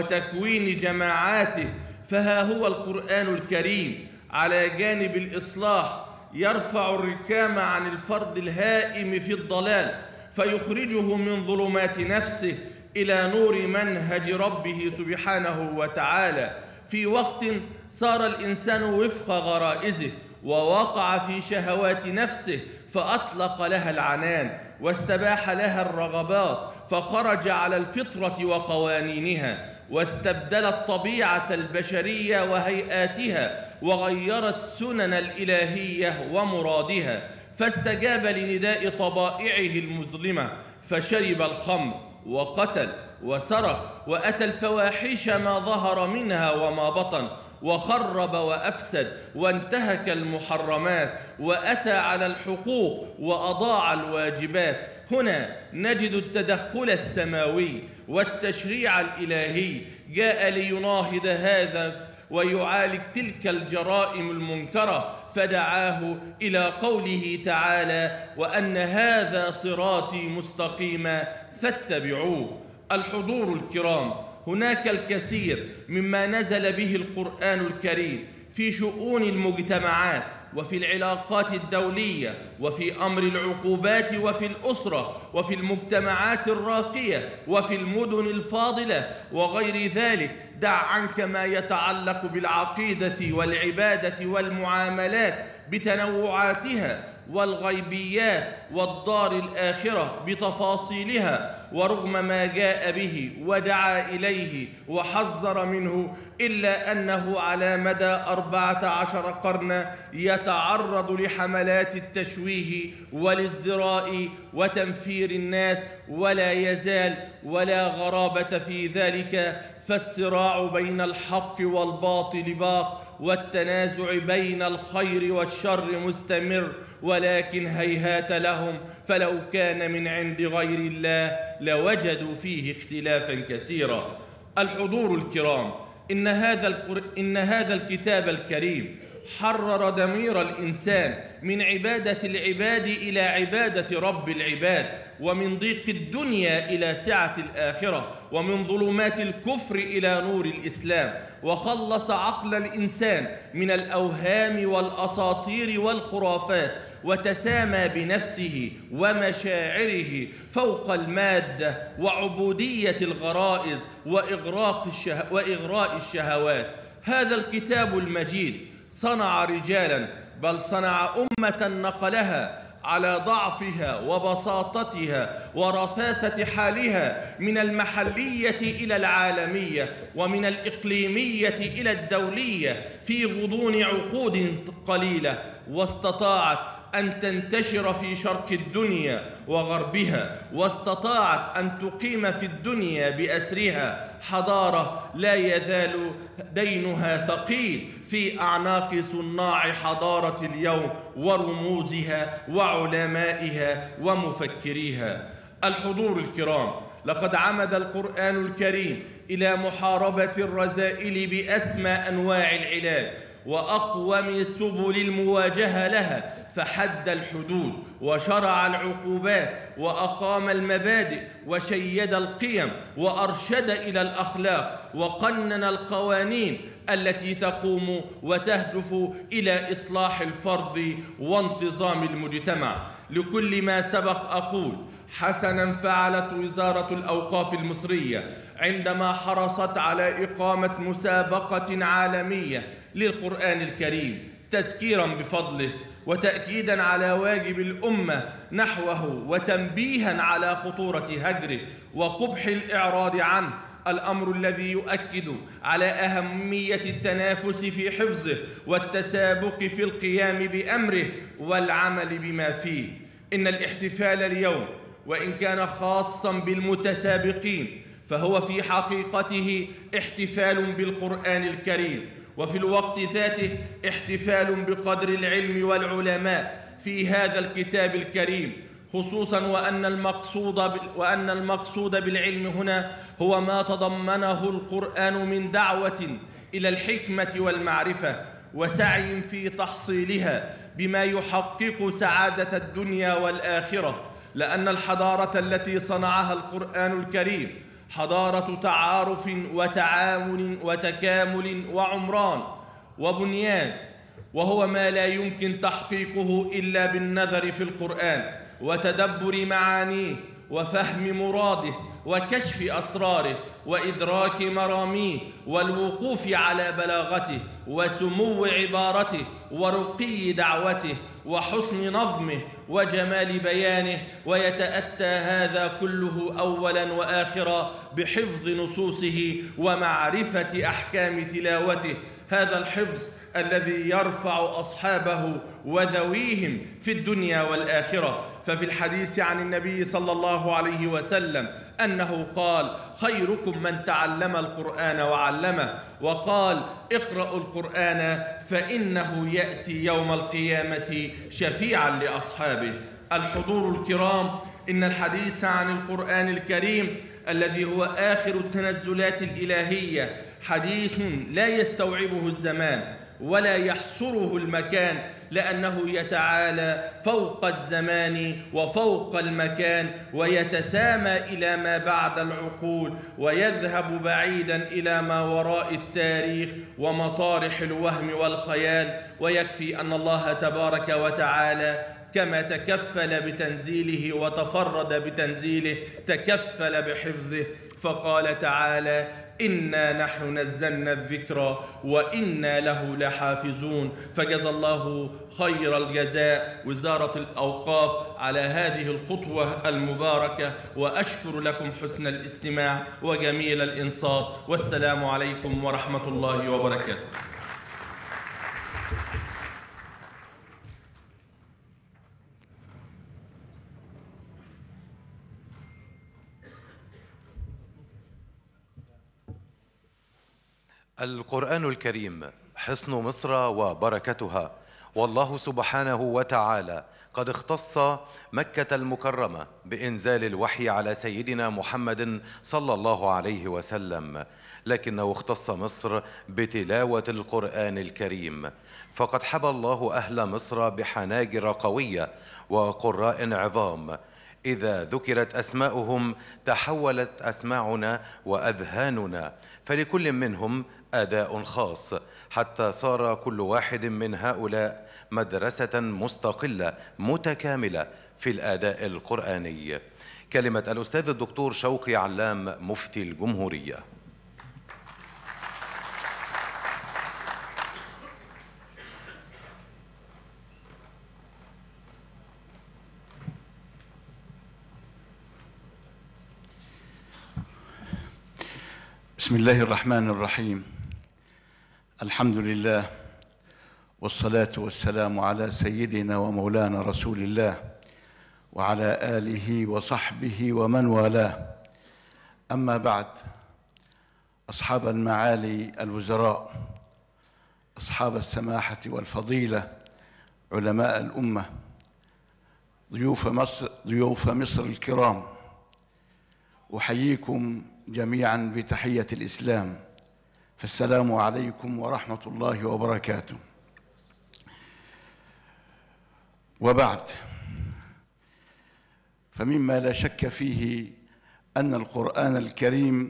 وتكوين جماعاته، فها هو القرآن الكريم على جانب الإصلاح يرفع الركام عن الفرد الهائم في الضلال، فيخرجه من ظلمات نفسه إلى نور منهج ربه سبحانه وتعالى، في وقت صار الإنسان وفق غرائزه ووقع في شهوات نفسه فأطلق لها العنان واستباح لها الرغبات، فخرج على الفطرة وقوانينها واستبدل الطبيعة البشرية وهيئاتها وغير السنن الإلهية ومرادها، فاستجاب لنداء طبائعه المظلمة فشرب الخمر وقتل وسرق وأتى الفواحش ما ظهر منها وما بطن، وخرب وأفسد وانتهك المحرمات وأتى على الحقوق وأضاع الواجبات. هنا نجد التدخل السماوي والتشريع الإلهي جاء ليناهض هذا ويعالج تلك الجرائم المنكرة، فدعاه إلى قوله تعالى: وأن هذا صراطي مستقيما فاتبعوه. الحضور الكرام، هناك الكثير مما نزل به القرآن الكريم في شؤون المجتمعات وفي العلاقات الدولية وفي أمر العقوبات وفي الأسرة وفي المجتمعات الراقية وفي المدن الفاضلة وغير ذلك. دع عنك ما يتعلق بالعقيدة والعبادة والمعاملات بتنوعاتها والغيبيات والدار الآخرة بتفاصيلها، ورغم ما جاء به ودعا إليه وحذر منه، إلا أنه على مدى أربعة عشر قرنا يتعرض لحملات التشويه والازدراء وتنفير الناس، ولا يزال ولا غرابة في ذلك، فالصراع بين الحق والباطل باق، والتنازع بين الخير والشر مستمر، ولكن هيهات لهم، فلو كان من عند غير الله لوجدوا فيه اختلافا كثيرا. الحضور الكرام، إن هذا, القر... إن هذا الكتاب الكريم حرر ضمير الإنسان من عبادة العباد إلى عبادة رب العباد، ومن ضيق الدنيا إلى سعة الآخرة، ومن ظلمات الكفر إلى نور الإسلام، وخلص عقل الإنسان من الأوهام والأساطير والخرافات، وتسامى بنفسه ومشاعره فوق المادة وعبودية الغرائز وإغراق الشه... وإغراء الشهوات. هذا الكتاب المجيد صنع رجالا، بل صنع أمة نقلها على ضعفها وبساطتها ورثاسة حالها من المحلية إلى العالمية، ومن الإقليمية إلى الدولية في غضون عقود قليلة، واستطاعت أن تنتشر في شرق الدنيا وغربها، واستطاعت أن تقيم في الدنيا بأسرها حضارة لا يزال دينها ثقيل في أعناق صناع حضارة اليوم ورموزها وعلمائها ومفكريها. الحضور الكرام، لقد عمد القرآن الكريم إلى محاربة الرذائل بأسمى أنواع العلاج وأقوم سبل المواجهة لها، فحد الحدود وشرع العقوبات وأقام المبادئ وشيد القيم وأرشد إلى الأخلاق وقنن القوانين التي تقوم وتهدف إلى إصلاح الفرد وانتظام المجتمع. لكل ما سبق أقول: حسناً فعلت وزارة الأوقاف المصرية عندما حرصت على إقامة مسابقة عالمية للقرآن الكريم تذكيراً بفضله وتأكيداً على واجب الأمة نحوه وتنبيهاً على خطورة هجره وقبح الإعراض عنه، الأمر الذي يؤكد على أهمية التنافس في حفظه والتسابق في القيام بأمره والعمل بما فيه. إن الاحتفال اليوم وإن كان خاصاً بالمتسابقين فهو في حقيقته احتفال بالقرآن الكريم، وفي الوقت ذاته احتفال بقدر العلم والعلماء في هذا الكتاب الكريم، خصوصاً وأن المقصود وأن المقصود بالعلم هنا هو ما تضمنه القرآن من دعوة إلى الحكمة والمعرفة وسعي في تحصيلها بما يحقق سعادة الدنيا والآخرة، لأن الحضارة التي صنعها القرآن الكريم حضارة تعارف وتعاون وتكامل وعمران وبنيان، وهو ما لا يمكن تحقيقه إلا بالنظر في القرآن وتدبر معانيه وفهم مراده وكشف أسراره وإدراك مراميه والوقوف على بلاغته وسمو عبارته ورقي دعوته وحسن نظمه وجمال بيانه، ويتأتى هذا كله أولا وآخرا بحفظ نصوصه ومعرفة أحكام تلاوته. هذا الحفظ الذي يرفع أصحابه وذويهم في الدنيا والآخرة. ففي الحديث عن النبي صلى الله عليه وسلم أنه قال: خيركم من تعلم القرآن وعلمه، وقال: اقرأوا القرآن فإنه يأتي يوم القيامة شفيعا لأصحابه. الحضور الكرام، إن الحديث عن القرآن الكريم الذي هو آخر التنزلات الإلهية حديث لا يستوعبه الزمان ولا يحصره المكان، لأنه يتعالى فوق الزمان وفوق المكان ويتسامى إلى ما بعد العقول ويذهب بعيدا إلى ما وراء التاريخ ومطارح الوهم والخيال. ويكفي أن الله تبارك وتعالى كما تكفل بتنزيله وتفرد بتنزيله تكفل بحفظه، فقال تعالى: إنا نحن نزلنا الذكر وإنا له لحافظون. فجزى الله خير الجزاء وزارة الأوقاف على هذه الخطوة المباركة، وأشكر لكم حسن الاستماع وجميل الإنصات، والسلام عليكم ورحمة الله وبركاته. القرآن الكريم حصن مصر وبركتها، والله سبحانه وتعالى قد اختص مكة المكرمة بإنزال الوحي على سيدنا محمد صلى الله عليه وسلم، لكنه اختص مصر بتلاوة القرآن الكريم، فقد حبى الله أهل مصر بحناجر قوية وقراء عظام. إذا ذكرت أسماؤهم تحولت أسماعنا وأذهاننا، فلكل منهم أداء خاص، حتى صار كل واحد من هؤلاء مدرسة مستقلة متكاملة في الأداء القرآني. كلمة الأستاذ الدكتور شوقي علام مفتي الجمهورية. بسم الله الرحمن الرحيم. الحمد لله والصلاة والسلام على سيدنا ومولانا رسول الله وعلى آله وصحبه ومن والاه. أما بعد، أصحاب المعالي الوزراء، أصحاب السماحة والفضيلة، علماء الأمة، ضيوف مصر, ضيوف مصر الكرام، أحييكم جميعا بتحية الإسلام، فالسلام عليكم ورحمة الله وبركاته. وبعد، فمما لا شك فيه أن القرآن الكريم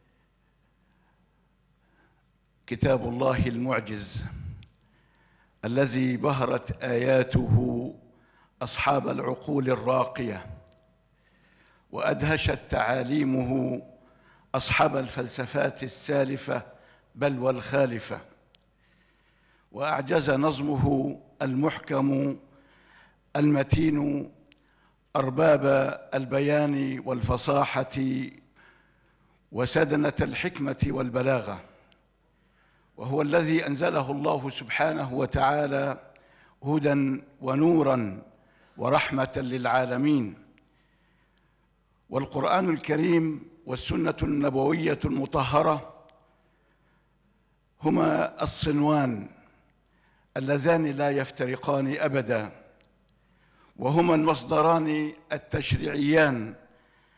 كتاب الله المعجز الذي بهرت آياته أصحاب العقول الراقية، وأدهشت تعاليمه أصحاب الفلسفات السالفة بل والخالفة، وأعجز نظمه المحكم المتين أرباب البيان والفصاحة وسدنة الحكمة والبلاغة، وهو الذي أنزله الله سبحانه وتعالى هدى ونورا ورحمة للعالمين. والقرآن الكريم والسنة النبوية المطهرة هما الصنوان اللذان لا يفترقان أبدا، وهما المصدران التشريعيان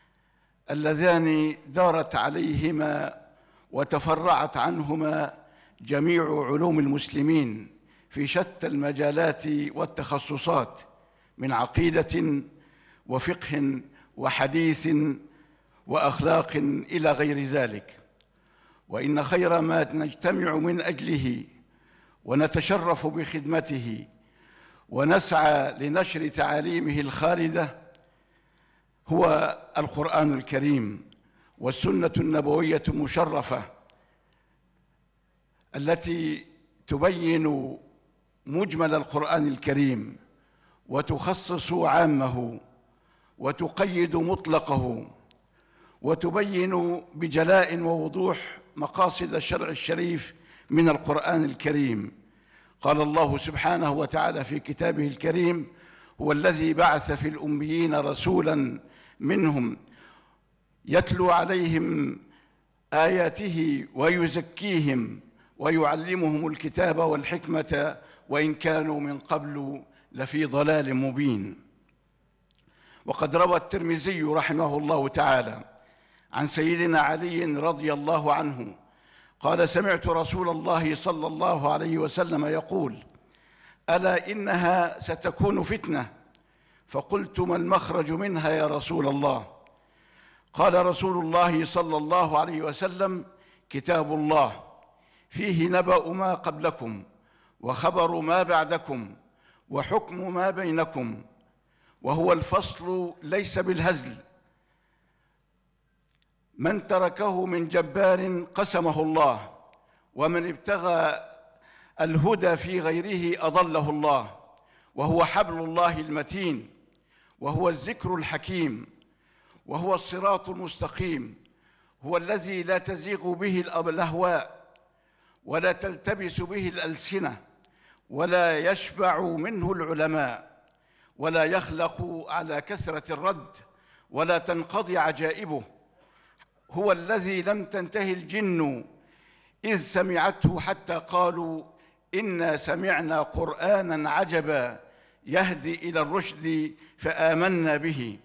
اللذان دارت عليهما وتفرعت عنهما جميع علوم المسلمين في شتى المجالات والتخصصات من عقيدة وفقه وحديث وأخلاق إلى غير ذلك. وإن خير ما نجتمع من أجله ونتشرف بخدمته ونسعى لنشر تعاليمه الخالدة هو القرآن الكريم والسنة النبوية المشرفة التي تبين مجمل القرآن الكريم وتخصص عامه وتقيد مطلقه وتبين بجلاء ووضوح مقاصد الشرع الشريف من القرآن الكريم. قال الله سبحانه وتعالى في كتابه الكريم: هو الذي بعث في الأميين رسولا منهم يتلو عليهم آياته ويزكيهم ويعلمهم الكتاب والحكمة وإن كانوا من قبل لفي ضلال مبين. وقد روى الترمذي رحمه الله تعالى عن سيدنا علي رضي الله عنه قال: سمعت رسول الله صلى الله عليه وسلم يقول: ألا إنها ستكون فتنة. فقلت: ما المخرج منها يا رسول الله؟ قال رسول الله صلى الله عليه وسلم: كتاب الله فيه نبأ ما قبلكم وخبر ما بعدكم وحكم ما بينكم، وهو الفصل ليس بالهزل، من تركه من جبار قسمه الله، ومن ابتغى الهدى في غيره أضله الله، وهو حبل الله المتين، وهو الذكر الحكيم، وهو الصراط المستقيم، هو الذي لا تزيغ به الأهواء ولا تلتبس به الألسنة ولا يشبع منه العلماء ولا يخلق على كثرة الرد ولا تنقضي عجائبه، هو الذي لم تنتهي الجن إذ سمعته حتى قالوا: إنا سمعنا قرآنا عجبا يهدي إلى الرشد فآمنا به.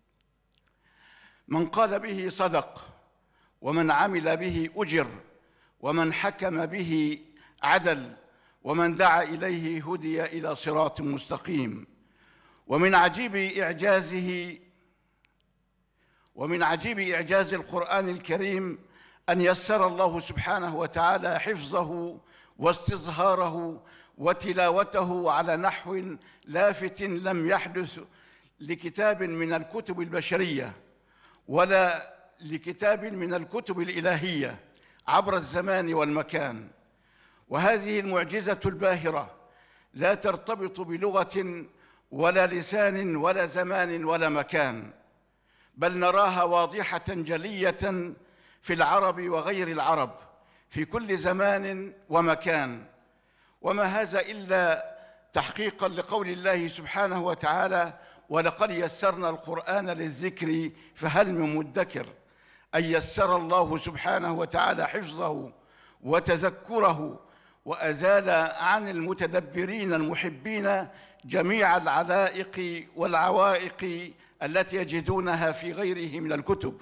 من قال به صدق، ومن عمل به أجر، ومن حكم به عدل، ومن دعا إليه هدي إلى صراط مستقيم. ومن عجيب إعجازه ومن عجيب إعجاز القرآن الكريم أن يسر الله سبحانه وتعالى حفظه واستظهاره وتلاوته على نحو لافت لم يحدث لكتاب من الكتب البشرية ولا لكتاب من الكتب الإلهية عبر الزمان والمكان. وهذه المعجزة الباهرة لا ترتبط بلغة ولا لسان ولا زمان ولا مكان، بل نراها واضحة جلية في العرب وغير العرب في كل زمان ومكان. وما هذا إلا تحقيقا لقول الله سبحانه وتعالى: ولقد يسرنا القرآن للذكر فهل من مدكر. أن يسر الله سبحانه وتعالى حفظه وتذكره وأزال عن المتدبرين المحبين جميع العلائق والعوائق التي يجدونها في غيره من الكتب،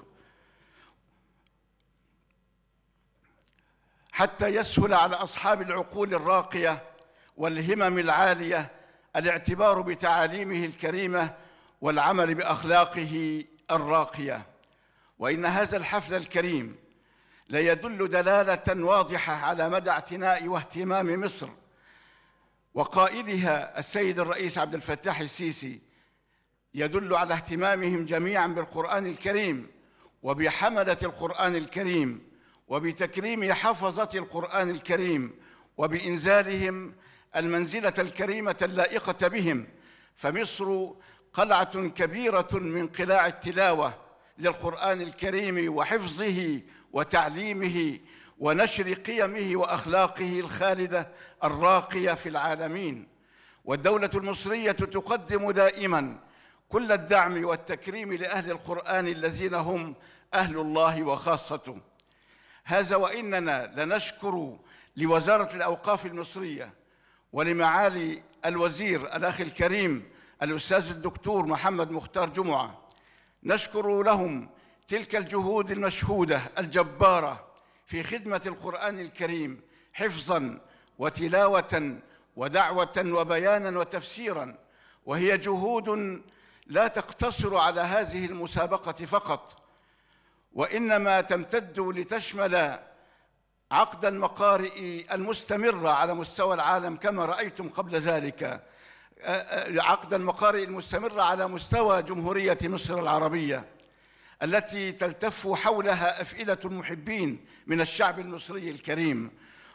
حتى يسهل على أصحاب العقول الراقية والهمم العالية الاعتبار بتعاليمه الكريمة والعمل بأخلاقه الراقية. وإن هذا الحفل الكريم ليدل دلالة واضحة على مدى اعتناء واهتمام مصر وقائدها السيد الرئيس عبد الفتاح السيسي، يدل على اهتمامهم جميعا بالقرآن الكريم وبحملة القرآن الكريم وبتكريم حفظة القرآن الكريم وبإنزالهم المنزلة الكريمة اللائقة بهم. فمصر قلعة كبيرة من قلاع التلاوة للقرآن الكريم وحفظه وتعليمه ونشر قيمه وأخلاقه الخالدة الراقية في العالمين. والدولة المصرية تقدم دائما كل الدعم والتكريم لأهل القرآن الذين هم أهل الله وخاصته. هذا وإننا لنشكر لوزارة الأوقاف المصرية ولمعالي الوزير الأخ الكريم الأستاذ الدكتور محمد مختار جمعة، نشكر لهم تلك الجهود المشهودة الجبارة في خدمة القرآن الكريم، حفظاً وتلاوة ودعوة وبياناً وتفسيراً، وهي جهود لا تقتصر على هذه المسابقة فقط، وإنما تمتد لتشمل عقد المقارئ المستمرة على مستوى العالم كما رأيتم قبل ذلك، عقد المقارئ المستمرة على مستوى جمهورية مصر العربية التي تلتف حولها أفئدة المحبين من الشعب المصري الكريم،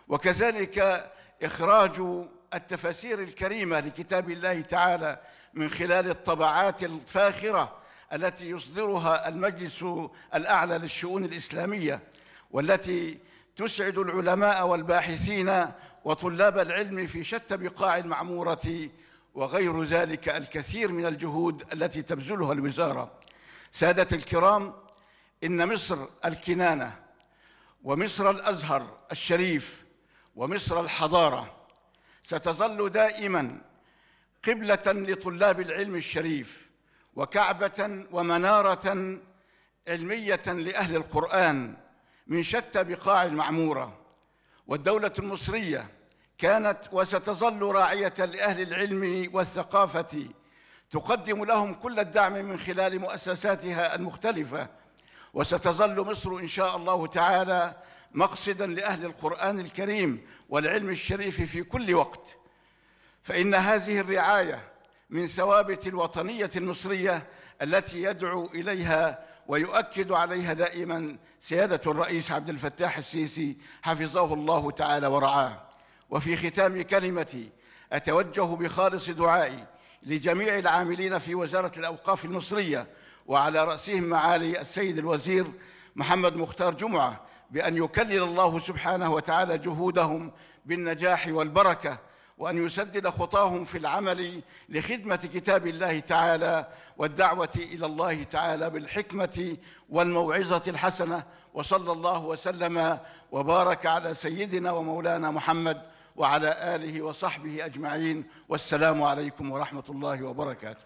وكذلك إخراج التفاسير الكريمة لكتاب الله تعالى من خلال الطبعات الفاخرة التي يصدرها المجلس الأعلى للشؤون الإسلامية، والتي تسعد العلماء والباحثين وطلاب العلم في شتى بقاع المعمورة، وغير ذلك الكثير من الجهود التي تبذلها الوزارة. سادة الكرام، إن مصر الكنانة ومصر الأزهر الشريف ومصر الحضارة ستظل دائماً قبلة لطلاب العلم الشريف، وكعبة ومنارة علمية لأهل القرآن من شتى بقاع المعمورة. والدولة المصرية كانت وستظل راعية لأهل العلم والثقافة، تقدم لهم كل الدعم من خلال مؤسساتها المختلفة، وستظل مصر إن شاء الله تعالى مقصداً لأهل القرآن الكريم والعلم الشريف في كل وقت، فإن هذه الرعاية من ثوابت الوطنية المصرية التي يدعو إليها ويؤكد عليها دائماً سيادة الرئيس عبد الفتاح السيسي حفظه الله تعالى ورعاه. وفي ختام كلمتي أتوجه بخالص دعائي لجميع العاملين في وزارة الأوقاف المصرية، وعلى رأسهم معالي السيد الوزير محمد مختار جمعة، بأن يكلل الله سبحانه وتعالى جهودهم بالنجاح والبركة، وأن يسدد خطاهم في العمل لخدمة كتاب الله تعالى والدعوة إلى الله تعالى بالحكمة والموعظة الحسنة. وصلى الله وسلم وبارك على سيدنا ومولانا محمد وعلى آله وصحبه أجمعين، والسلام عليكم ورحمة الله وبركاته.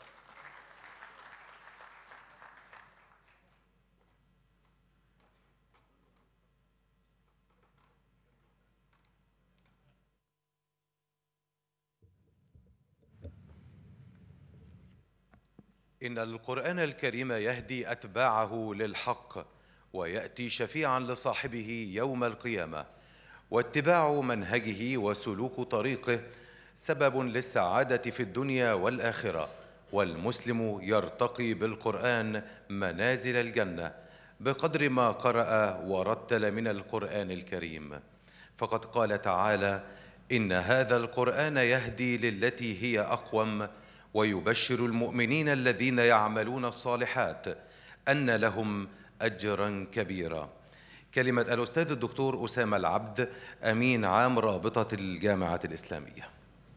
إن القرآن الكريم يهدي أتباعه للحق ويأتي شفيعاً لصاحبه يوم القيامة، واتباع منهجه وسلوك طريقه سبب للسعادة في الدنيا والآخرة، والمسلم يرتقي بالقرآن منازل الجنة بقدر ما قرأ ورتل من القرآن الكريم. فقد قال تعالى: إن هذا القرآن يهدي للتي هي أقوم ويبشر المؤمنين الذين يعملون الصالحات أن لهم أجراً كبيراً. كلمة الأستاذ الدكتور أسامة العبد، أمين عام رابطة الجامعة الإسلامية.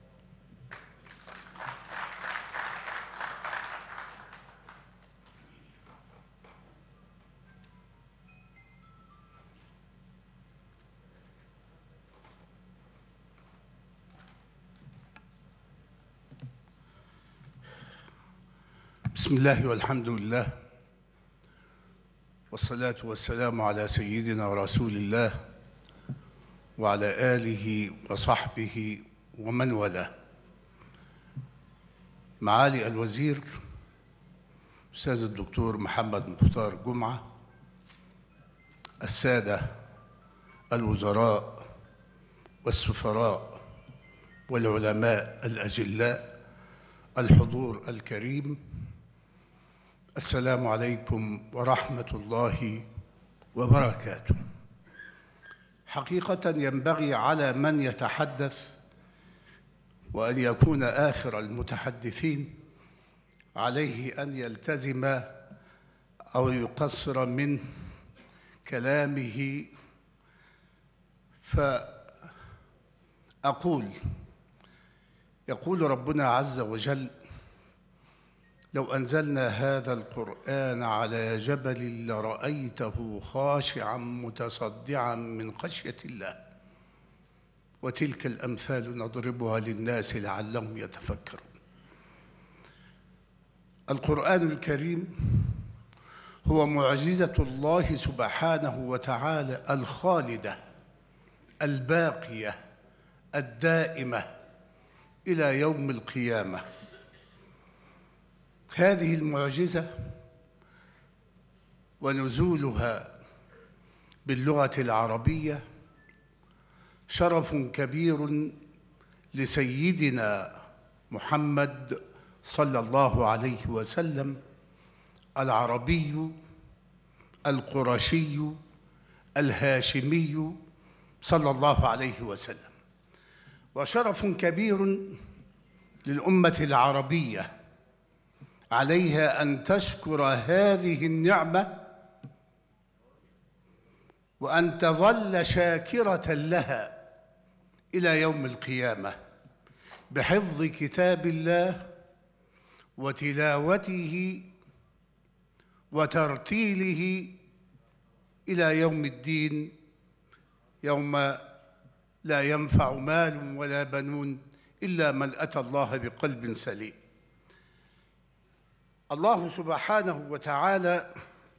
بسم الله والحمد لله، والصلاة والسلام على سيدنا ورسول الله وعلى آله وصحبه ومن والاه. معالي الوزير أستاذ الدكتور محمد مختار جمعة، السادة الوزراء والسفراء والعلماء الأجلاء، الحضور الكريم، السلام عليكم ورحمة الله وبركاته. حقيقة ينبغي على من يتحدث وأن يكون آخر المتحدثين عليه أن يلتزم أو يقصر من كلامه، فأقول: يقول ربنا عز وجل: لو أنزلنا هذا القرآن على جبل لرأيته خاشعاً متصدعاً من خشية الله، وتلك الأمثال نضربها للناس لعلهم يتفكرون. القرآن الكريم هو معجزة الله سبحانه وتعالى الخالدة الباقية الدائمة إلى يوم القيامة. هذه المعجزة ونزولها باللغة العربية شرف كبير لسيدنا محمد صلى الله عليه وسلم، العربي القرشي الهاشمي صلى الله عليه وسلم، وشرف كبير للأمة العربية عليها أن تشكر هذه النعمة وأن تظل شاكرة لها إلى يوم القيامة بحفظ كتاب الله وتلاوته وترتيله إلى يوم الدين، يوم لا ينفع مال ولا بنون إلا من أتى الله بقلب سليم. الله سبحانه وتعالى،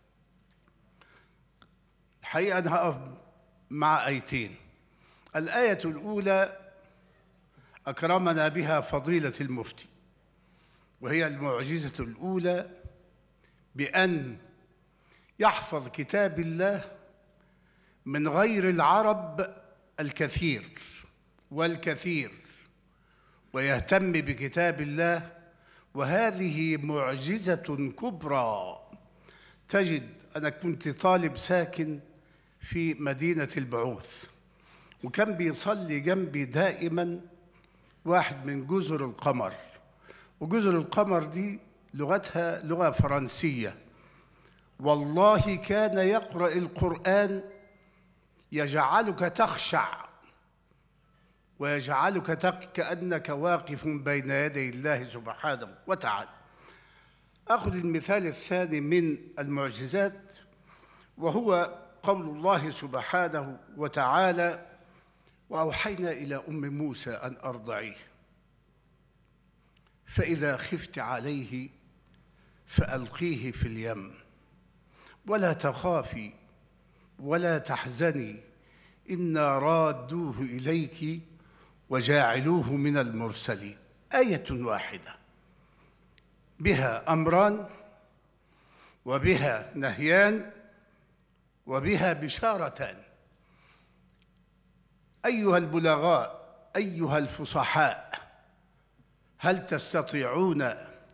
الحقيقة أنا هقف مع آيتين. الآية الأولى أكرمنا بها فضيلة المفتي، وهي المعجزة الأولى بأن يحفظ كتاب الله من غير العرب الكثير والكثير ويهتم بكتاب الله، وهذه معجزة كبرى. تجد أنا كنت طالب ساكن في مدينة البعوث، وكان بيصلي جنبي دائما واحد من جزر القمر، وجزر القمر دي لغتها لغة فرنسية. والله كان يقرأ القرآن يجعلك تخشع ويجعلك كأنك واقف بين يدي الله سبحانه وتعالى. أخذ المثال الثاني من المعجزات، وهو قول الله سبحانه وتعالى: وأوحينا إلى أم موسى أن أرضعيه فإذا خفت عليه فألقيه في اليم ولا تخافي ولا تحزني إنا رادوه إليك وجاعلوه من المرسلين. آية واحدة بها أمران وبها نهيان وبها بشارتان. أيها البلغاء، أيها الفصحاء، هل تستطيعون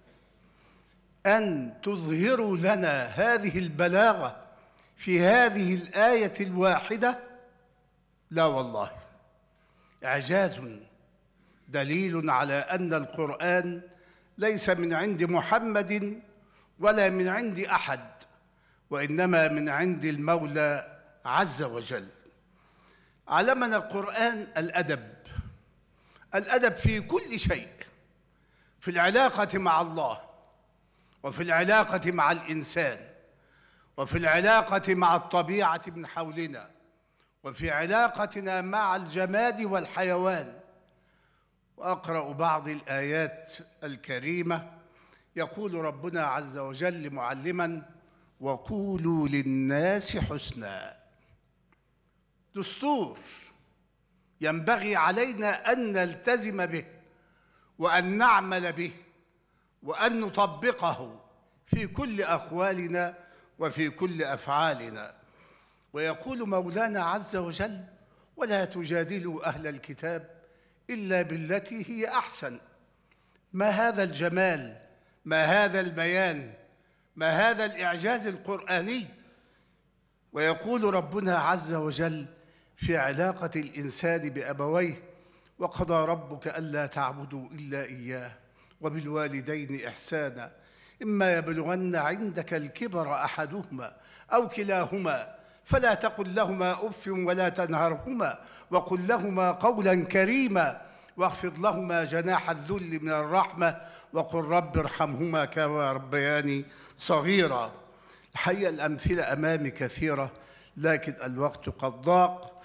أن تظهروا لنا هذه البلاغة في هذه الآية الواحدة؟ لا والله، إعجاز دليل على أن القرآن ليس من عند محمد ولا من عند أحد، وإنما من عند المولى عز وجل. علمنا القرآن الأدب، الأدب في كل شيء، في العلاقة مع الله، وفي العلاقة مع الإنسان، وفي العلاقة مع الطبيعة من حولنا، وفي علاقتنا مع الجماد والحيوان. وأقرأ بعض الآيات الكريمة. يقول ربنا عز وجل معلما: وقولوا للناس حسنا. دستور ينبغي علينا أن نلتزم به وأن نعمل به وأن نطبقه في كل أقوالنا وفي كل أفعالنا. ويقول مولانا عز وجل: ولا تجادلوا أهل الكتاب إلا بالتي هي أحسن. ما هذا الجمال، ما هذا البيان، ما هذا الإعجاز القرآني. ويقول ربنا عز وجل في علاقة الإنسان بأبويه: وقضى ربك ألا تعبدوا إلا إياه وبالوالدين إحسانا إما يبلغن عندك الكبر أحدهما أو كلاهما فلا تقل لهما أف ولا تنهرهما وقل لهما قولا كريما واخفض لهما جناح الذل من الرحمة وقل رب ارحمهما كما ربياني صغيرا. الحقيقة الأمثلة أمامي كثيرة، لكن الوقت قد ضاق،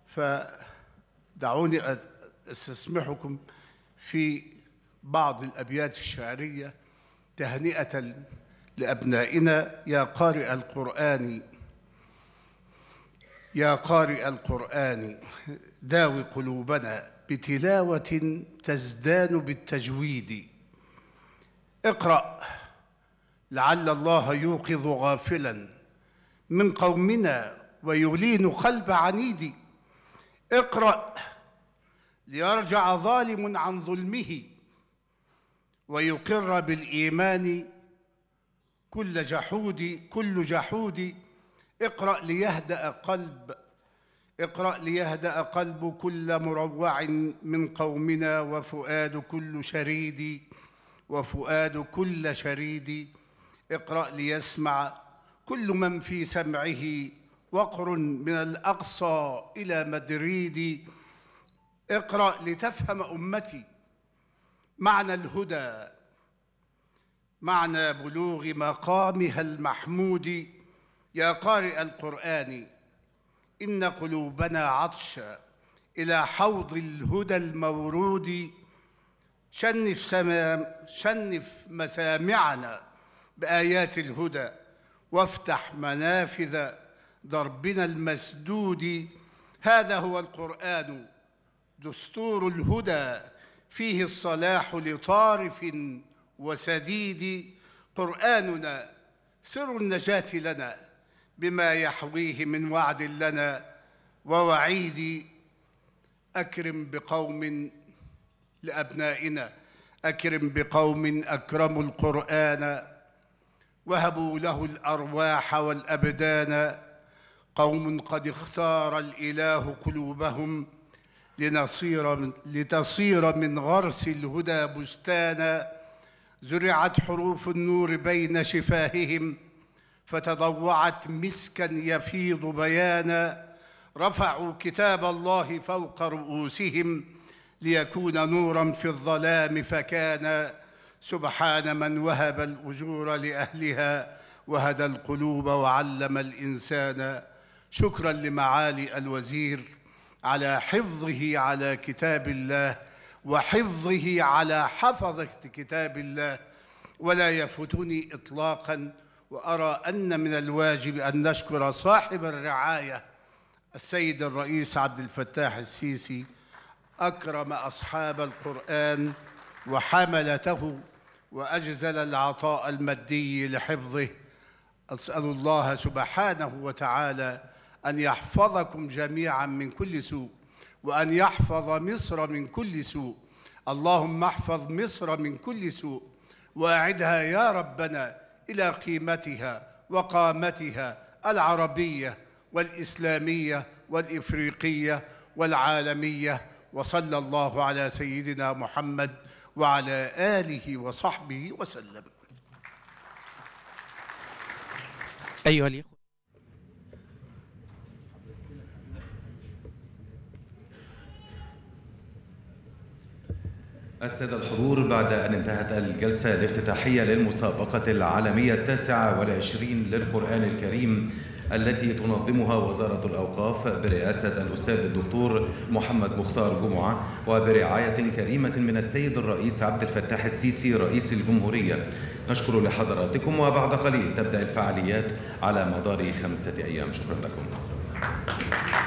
فدعوني أستسمحكم في بعض الأبيات الشعرية تهنئة لأبنائنا. يا قارئ القرآن يا قارئ القرآن داوي قلوبنا بتلاوة تزدان بالتجويد. اقرأ لعل الله يوقظ غافلا من قومنا ويلين قلب عنيد. اقرأ ليرجع ظالم عن ظلمه ويقر بالإيمان كل جحود كل جحود. اقرأ ليهدأ قلب اقرأ ليهدأ قلب كل مروع من قومنا وفؤاد كل شريد وفؤاد كل شريد. اقرأ ليسمع كل من في سمعه وقر من الأقصى إلى مدريد. اقرأ لتفهم أمتي معنى الهدى، معنى بلوغ مقامها المحمود. يا قارئ القرآن إن قلوبنا عطش إلى حوض الهدى المورود. شنف, سمام شنف مسامعنا بآيات الهدى وافتح منافذ دربنا المسدود. هذا هو القرآن دستور الهدى فيه الصلاح لطارف وسديد. قرآننا سر النجاة لنا بما يحويه من وعد لنا ووعيد. أكرم بقوم لأبنائنا أكرم بقوم أكرموا القرآن وهبوا له الأرواح والأبدان. قوم قد اختار الإله قلوبهم لنصير من لتصير من غرس الهدى بستانا. زرعت حروف النور بين شفاههم فتضوعت مسكا يفيض بيانا. رفعوا كتاب الله فوق رؤوسهم ليكون نورا في الظلام فكان. سبحان من وهب الأجور لأهلها وهدى القلوب وعلم الإنسان. شكرا لمعالي الوزير على حفظه على كتاب الله وحفظه على حفظة كتاب الله. ولا يفوتني إطلاقا وأرى أن من الواجب أن نشكر صاحب الرعاية السيد الرئيس عبد الفتاح السيسي، أكرم أصحاب القرآن وحملته وأجزل العطاء المادي لحفظه. أسأل الله سبحانه وتعالى أن يحفظكم جميعا من كل سوء وأن يحفظ مصر من كل سوء. اللهم احفظ مصر من كل سوء وأعدها يا ربنا إلى قيمتها وقامتها العربية والإسلامية والإفريقية والعالمية. وصلى الله على سيدنا محمد وعلى آله وصحبه وسلم. أيها الإخوة، السادة الحضور، بعد أن انتهت الجلسة الافتتاحية للمسابقة العالمية التاسعة والعشرين للقرآن الكريم التي تنظمها وزارة الأوقاف برئاسة الأستاذ الدكتور محمد مختار جمعة وبرعاية كريمة من السيد الرئيس عبد الفتاح السيسي رئيس الجمهورية، نشكر لحضراتكم. وبعد قليل تبدأ الفعاليات على مدار خمسة أيام. شكرا لكم.